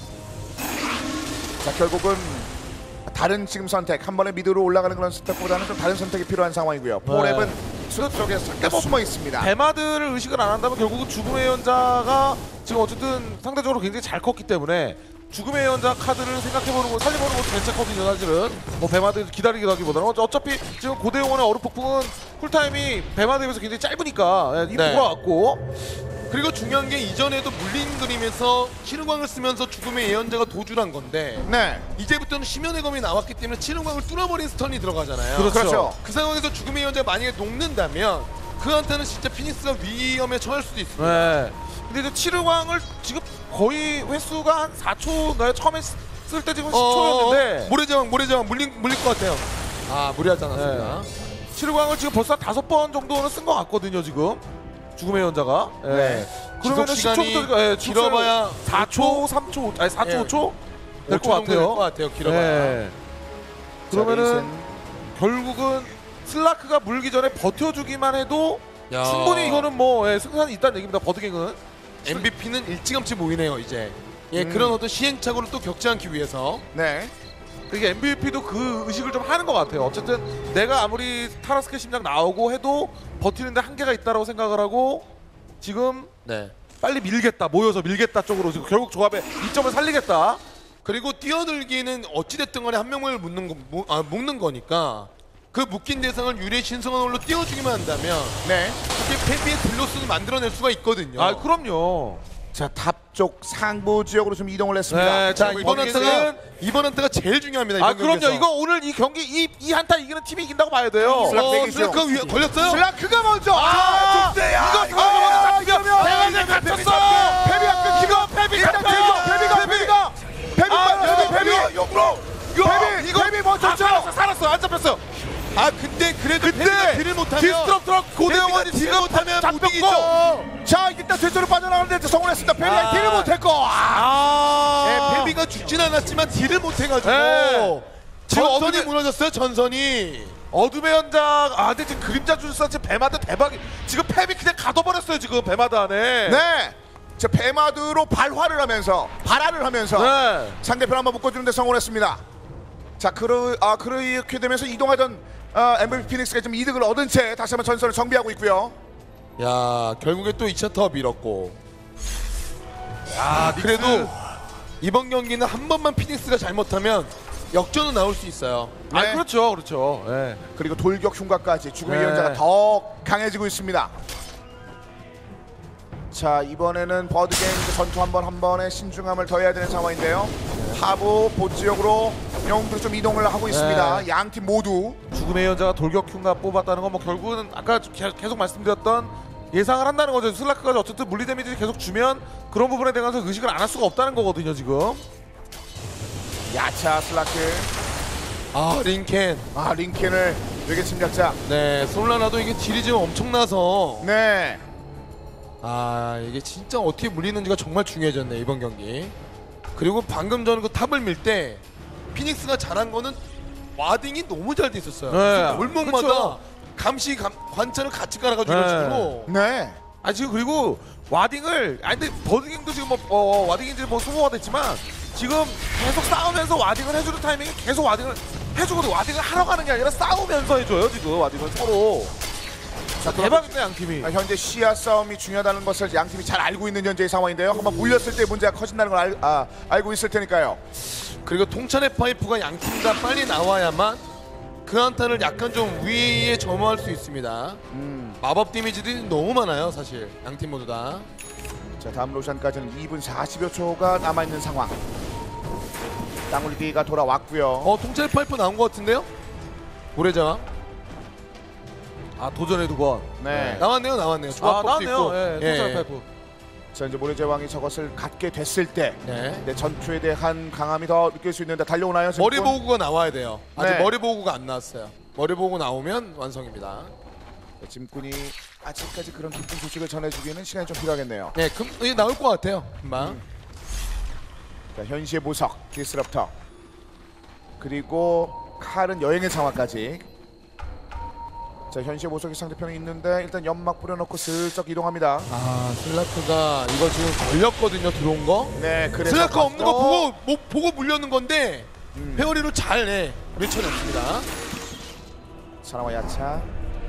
C: 자 결국은 다른 지금 선택 한 번에 미드로 올라가는 그런 선택보다는 좀 다른 선택이 필요한 상황이고요. 포랩은 수 쪽에 잠깐 숨어 있습니다.
A: 배마드를 의식을 안 한다면 결국은 죽음의 예언자가 지금 어쨌든 상대적으로 굉장히 잘 컸기 때문에 죽음의 예언자 카드를 생각해보는 거 살려보는 것도 괜찮거든요. 사실은 뭐 배마드 기다리기도 하기보다는 어차피 지금 고대용원의 얼음폭풍은 쿨타임이 배마드에 비해서 굉장히 짧으니까 예, 이미
B: 네.
A: 돌아왔고.
B: 그리고 중요한 게 이전에도 물린 그림에서 치르광을 쓰면서 죽음의 예언자가 도주란 건데
C: 네.
B: 이제부터는 심연의 검이 나왔기 때문에 치르광을 뚫어버린 스턴이 들어가잖아요.
A: 그렇죠.
C: 그렇죠.
B: 그 상황에서 죽음의 예언자가 만약에 녹는다면 그 한타는 진짜 피닉스가 위험에 처할 수도 있습니다.
A: 네. 근데 이제 치르광을 지금 거의 횟수가 한 사 초인가요? 처음에 쓸 때 지금 십 초였는데
B: 어, 모래제왕 모래제왕 물린, 물릴 것 같아요. 아 무리하지 않았습니다.
A: 치르광을 지금 벌써 한 다섯 번 정도는 쓴 것 같거든요. 지금 죽음의 연자가. 예.
C: 네.
A: 그러면
B: 지속 시간이
A: 십 초부터 예,
B: 길어봐야
A: 사 초, 삼 초, 아니 사 초,
B: 예.
A: 오 초
B: 오
A: 될
B: 초
A: 것
B: 정도 될것
A: 같아요.
B: 같아요. 길어봐야.
A: 예. 그러면은 결국은 슬라크가 물기 전에 버텨주기만 해도
B: 야.
A: 충분히 이거는 뭐 예, 승산이 있다는 얘기입니다. 버드갱은.
B: 엠브이피는 일찌감치 모이네요 이제. 예
C: 음.
B: 그런 어떤 시행착오를 또 겪지 않기 위해서.
C: 네.
A: 이게 엠브이피도 그 의식을 좀 하는 것 같아요. 어쨌든 내가 아무리 타라스케 심장 나오고 해도 버티는데 한계가 있다라고 생각을 하고 지금
B: 네.
A: 빨리 밀겠다, 모여서 밀겠다 쪽으로 지금 결국 조합의 이점을 살리겠다.
B: 그리고 뛰어들기는 어찌됐든 간에 한 명을 묶는 거, 무, 아, 묶는 거니까 그 묶인 대상을 유리의 신성한으로 띄워주기만 한다면
C: 네.
B: 그게 페비의 딜로스를 만들어낼 수가 있거든요.
A: 아, 그럼요.
C: 자 탑 쪽 상부 지역으로 좀 이동을 했습니다.
A: 네,
B: 자
A: 지금
B: 이번
A: 버디게는-
B: 한타가 이번 한타가 제일 중요합니다. 이번
A: 아, 그럼요.
B: 경기에서.
A: 이거 오늘 이 경기 이, 이 한타 이기는 팀이 이긴다고 봐야 돼요.
C: 슬라-
B: 어,
C: 내기죠.
B: 슬라크 위에 걸렸어요?
C: 슬라크가 먼저.
A: 아,
C: 족대야.
A: 이거 슬라크 먼저 잡히면
C: 이러면
A: 배가 이제 갇혔어.
C: 페비가 끊기고
A: 페비
C: 일단
A: 잡혀.
C: 들고 페비가 페비가 페비가
A: 아,
C: 페비
A: 페비
C: 페비
A: 용으로.
C: 페비
A: 이거
C: 페비 먼저
A: 아,
C: 쳐.
A: 살았어, 살았어, 안 잡혔어.
B: 아 근데 그래도
A: 근데
B: 페비가 딜을 못하면
A: 디스트럭트럭 고대영원이
B: 딜을
A: 지금
B: 못하면 못
A: 잡혔고.
B: 이기죠.
C: 자 일단 뒤쪽으로 빠져나가는데 성공했습니다. 페비가
A: 아.
C: 딜을 못했고. 아.
A: 아,
B: 네, 페비가 죽진 않았지만 딜을 못해가지고
A: 네. 지금
B: 전선이
A: 어둠의-
B: 무너졌어요. 전선이.
A: 어둠의 연장. 아, 근데 지금 그림자 주술사 지금 배마드 대박이. 지금 펩이 그냥 가둬버렸어요. 지금 배마드 안에.
C: 네. 자 배마드로 발화를 하면서 발화를 하면서
A: 네.
C: 상대편 한번 묶어주는데 성공했습니다. 자 그러 아 그렇게 되면서 이동하던 아, 엠브이피 피닉스가 좀 이득을 얻은 채 다시 한번 전선을 정비하고 있고요.
B: 야 결국에 또 이 차 더 밀었고.
A: 아,
B: 그래도 이번 경기는 한 번만 피닉스가 잘못하면 역전은 나올 수 있어요.
A: 아,
C: 네.
A: 그렇죠. 그렇죠. 예.
C: 그리고 돌격 흉가까지 죽음의
A: 네.
C: 예언자가 더 강해지고 있습니다. 자 이번에는 버드게임 전투 한 번 한 번에 신중함을 더해야 되는 상황인데요. 하부 보지역으로 영웅들이 좀 이동을 하고 있습니다.
A: 네.
C: 양 팀 모두.
A: 죽음의 여자가 돌격흉가 뽑았다는 건 뭐 결국은 아까 계- 계속 말씀드렸던 예상을 한다는 거죠. 슬라크가 어쨌든 물리 데미지를 계속 주면 그런 부분에 대해서 의식을 안 할 수가 없다는 거거든요 지금.
C: 야차 슬라크.
B: 아 링켄.
C: 아 링켄을 외계 침략자.
B: 네 솔라나도 이게 딜이 지금 엄청나서
C: 네.
B: 아 이게 진짜 어떻게 물리는지가 정말 중요해졌네 이번 경기. 그리고 방금 전 그 탑을 밀 때 피닉스가 잘한 거는 와딩이 너무 잘 돼 있었어요.
A: 네.
B: 골목마다
A: 그쵸.
B: 감시 감, 관찰을 같이 깔아가지고 이런
A: 네.
B: 식으로.
C: 네.
A: 아 지금 그리고 와딩을 아니 근데 버드갱도 지금 뭐 어, 와딩인지 뭐 소모가 됐지만 지금 계속 싸우면서 와딩을 해주는 타이밍에 계속 와딩을 해주고 와딩을 하러 가는 게 아니라 싸우면서 해줘요 지금 와딩을 서로. 자 대박인데 양 팀이.
C: 아, 현재 시야 싸움이 중요하다는 것을 양 팀이 잘 알고 있는 현재의 상황인데요. 한번 물렸을 때 문제가 커진다는 걸 알, 아, 알고 있을 테니까요.
B: 그리고 통찰의 파이프가 양 팀 다 빨리 나와야만 그 한타를 약간 좀 위에 점화할 수 있습니다.
C: 음.
B: 마법 데미지들이 너무 많아요 사실 양 팀 모두 다.
C: 자 다음 로션까지는 이 분 사십여 초가 남아있는 상황. 땅울리기가 돌아왔고요.
B: 어 통찰의 파이프 나온 것 같은데요? 모래자왕
A: 아 도전의 두건.
C: 네.
B: 나왔네요 나왔네요.
A: 아
B: 조합법도
A: 나왔네요.
B: 있고.
A: 예.
B: 예.
A: 도전 파이프.
C: 자 이제 모래제왕이 저것을 갖게 됐을 때
B: 네.
C: 네, 전투에 대한 강함이 더 느낄 수 있는데 달려오나요?
B: 머리
C: 지금?
B: 보호구가 나와야 돼요. 아직
C: 네.
B: 머리 보호구가 안 나왔어요. 머리 보호구 나오면 완성입니다.
C: 네, 짐꾼이 아직까지 그런 기쁜 소식을 전해주기에는 시간이 좀 필요하겠네요.
B: 네, 금 이제 나올 것 같아요. 금방.
C: 음. 자 현시의 보석 디스럽터 그리고 칼은 여행의 상황까지. 자 현시의 보석이 상대편에 있는데 일단 연막 뿌려놓고 슬쩍 이동합니다.
B: 아 슬라크가 이거 지금 걸렸거든요 들어온 거.
C: 네 그래서
B: 슬라크 없는 거
C: 어,
B: 보고 뭐, 보고 물려는 건데
C: 음.
B: 페어리로 잘 내. 밀쳐냈습니다.
C: 사나와 야차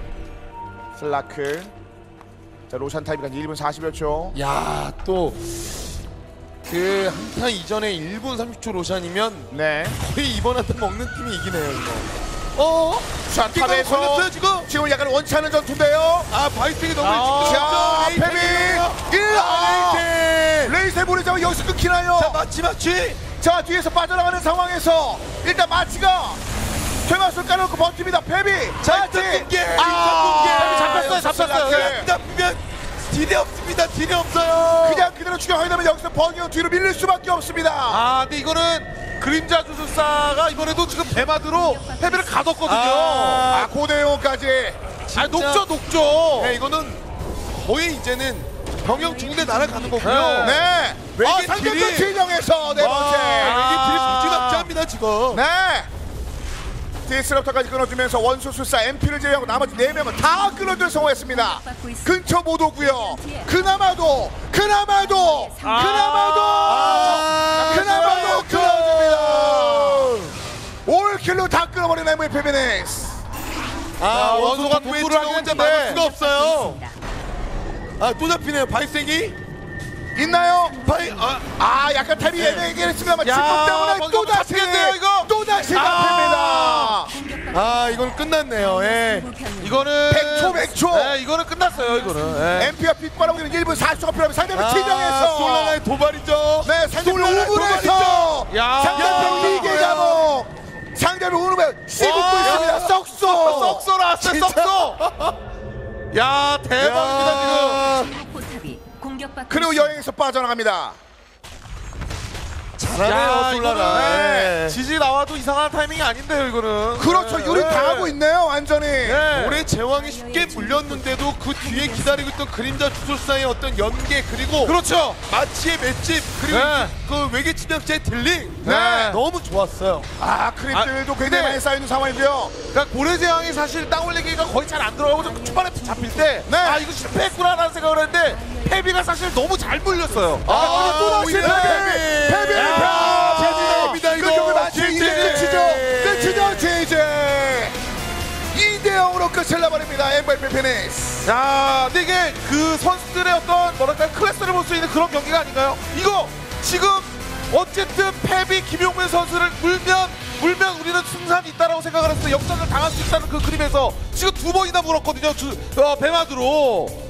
C: 슬라크. 자 로션 타임이 일 분 사십여 초.
B: 야 또 그 한타 이전에 일 분 삼십 초 로션이면
C: 네.
B: 거의 이번 한타 먹는 팀이 이기네요 이거. 어?
C: 자
B: 이거
C: 탑에서
B: 걸렸어요 지금?
C: 지금 약간 원치하는 전투인데요.
B: 아 바이스틱이 너무
A: 아,
B: 일찍
C: 자
B: 들어갔죠.
C: 페미 일
B: 아,
C: 레이세 레이세 보내자면 여기서 끊기나요?
B: 자 마치 마치.
C: 자 뒤에서 빠져나가는 상황에서 일단 마치가 퇴마술 깔아놓고 버팁니다. 페비
B: 자
C: 마치
B: 일단 공개.
C: 아
B: 일단
A: 잡혔어요, 잡혔어요.
C: 네.
B: 잡히면 딜이 없습니다. 딜이 없어요.
C: 그냥 그대로 추격하게 되면 여기서 버기어 뒤로 밀릴 수밖에 없습니다.
A: 아 근데 이거는 그림자 주술사가 이번에도 지금 대마드로 패배를 가뒀거든요.
C: 아 고대용까지.
A: 아 녹죠 녹죠.
B: 네, 이거는 거의 이제는 병영 두 군데 날아가는 거고요.
A: 네.
C: 네.
B: 외계
C: 아 상대편
B: 딜이-
C: 진영에서 네 번째.
B: 아, 이게 딜이 부진합니다 지금.
C: 네. 디스럽터까지 끊어주면서 원소술사 엠피를 제외하고 나머지 네 명은 다 끊어줄 성공했습니다. 근처 못 오고요. 그나마도 그나마도 그나마도
B: 아,
C: 그나마도
B: 좋아요.
C: 끊어줍니다. 올킬로 다 끊어버린 엠브이피 피닉스.
B: 아 원소가
A: 원소가
B: 동부를
A: 동부를
B: 하고 혼자
A: 하겠는데.
B: 막을 수가 없어요. 아 또 잡히네요 바이색이.
C: 있나요?
B: 바이 아
C: 아 약간 탑이 애매하긴 했습니다만
A: 야,
C: 직분 때문에
A: 뭔가
C: 또다시
A: 잡히겠네요, 이거.
C: 또다시
A: 아.
C: 잡힙니다.
B: 아 이건 끝났네요. 예.
A: 이거는
C: 백 초, 백 초.
A: 네 이거는 끝났어요 이거는. 네.
C: 엠피가 빗바라보기는 일 분 사십 초가 필요합니다. 상대편
B: 아,
C: 진영에서
B: 솔라나의 도발이죠.
C: 네, 상대편
B: 솔라나의
C: 오 분에서
B: 도발이죠.
A: 야.
C: 상대편
B: 야.
C: 리게 자목 상대편 오르면 씹고
A: 와.
C: 있습니다. 썩소
A: 썩소 나왔어 썩소. 야 대박입니다 지금.
D: 포탑이 공격받고
C: 그리고
D: 있습니다.
C: 여행에서 빠져나갑니다.
B: 잘하네요 솔라나.
A: 이거는
B: 예.
A: 지지 나와도 이상한 타이밍이 아닌데요 이거는.
C: 그렇죠.
A: 네.
C: 유리
A: 네.
C: 당하고 있네요. 완전히.
A: 네.
B: 올해 제왕이 쉽게 물렸는데도 그 뒤에 기다리고 있던 그림자 주술사의 어떤 연계 그리고
A: 그렇죠.
B: 마치의 맷집 그리고
A: 네.
B: 그 외계 침략자의 딜링
A: 네.
B: 너무 좋았어요.
C: 아 크립들도
A: 아,
C: 굉장히
A: 근데-
C: 많이 쌓이는 상황이고요.
A: 그러니까 고래제왕이 사실 땅 올리기가 거의 잘 안 들어가고 좀 초반에 잡힐 때,
C: 네.
A: 아 이거 실패했구나라는 생각을 했는데 페비가 사실 너무 잘 물렸어요.
C: 아, 또 다시
B: 오히려
C: 패배! 패배!
B: 야, 제지입니다, 이거.
C: 끝곡을 마치
B: 제지.
C: 이제 끝이죠. 끝이죠. 제이제 이 대 영으로 끝을 내버립니다. 엠브이피 피닉스.
A: 자, 근데 이게 그 선수들의 어떤 뭐랄까 클래스를 볼 수 있는 그런 경기가 아닌가요? 이거 지금 어쨌든 페비 김용민 선수를 물면 물면 우리는 승산이 있다라고 생각을 했어요. 역전을 당할 수 있다는 그 그림에서 지금 두 번이나 물었거든요. 주, 어, 배마드로.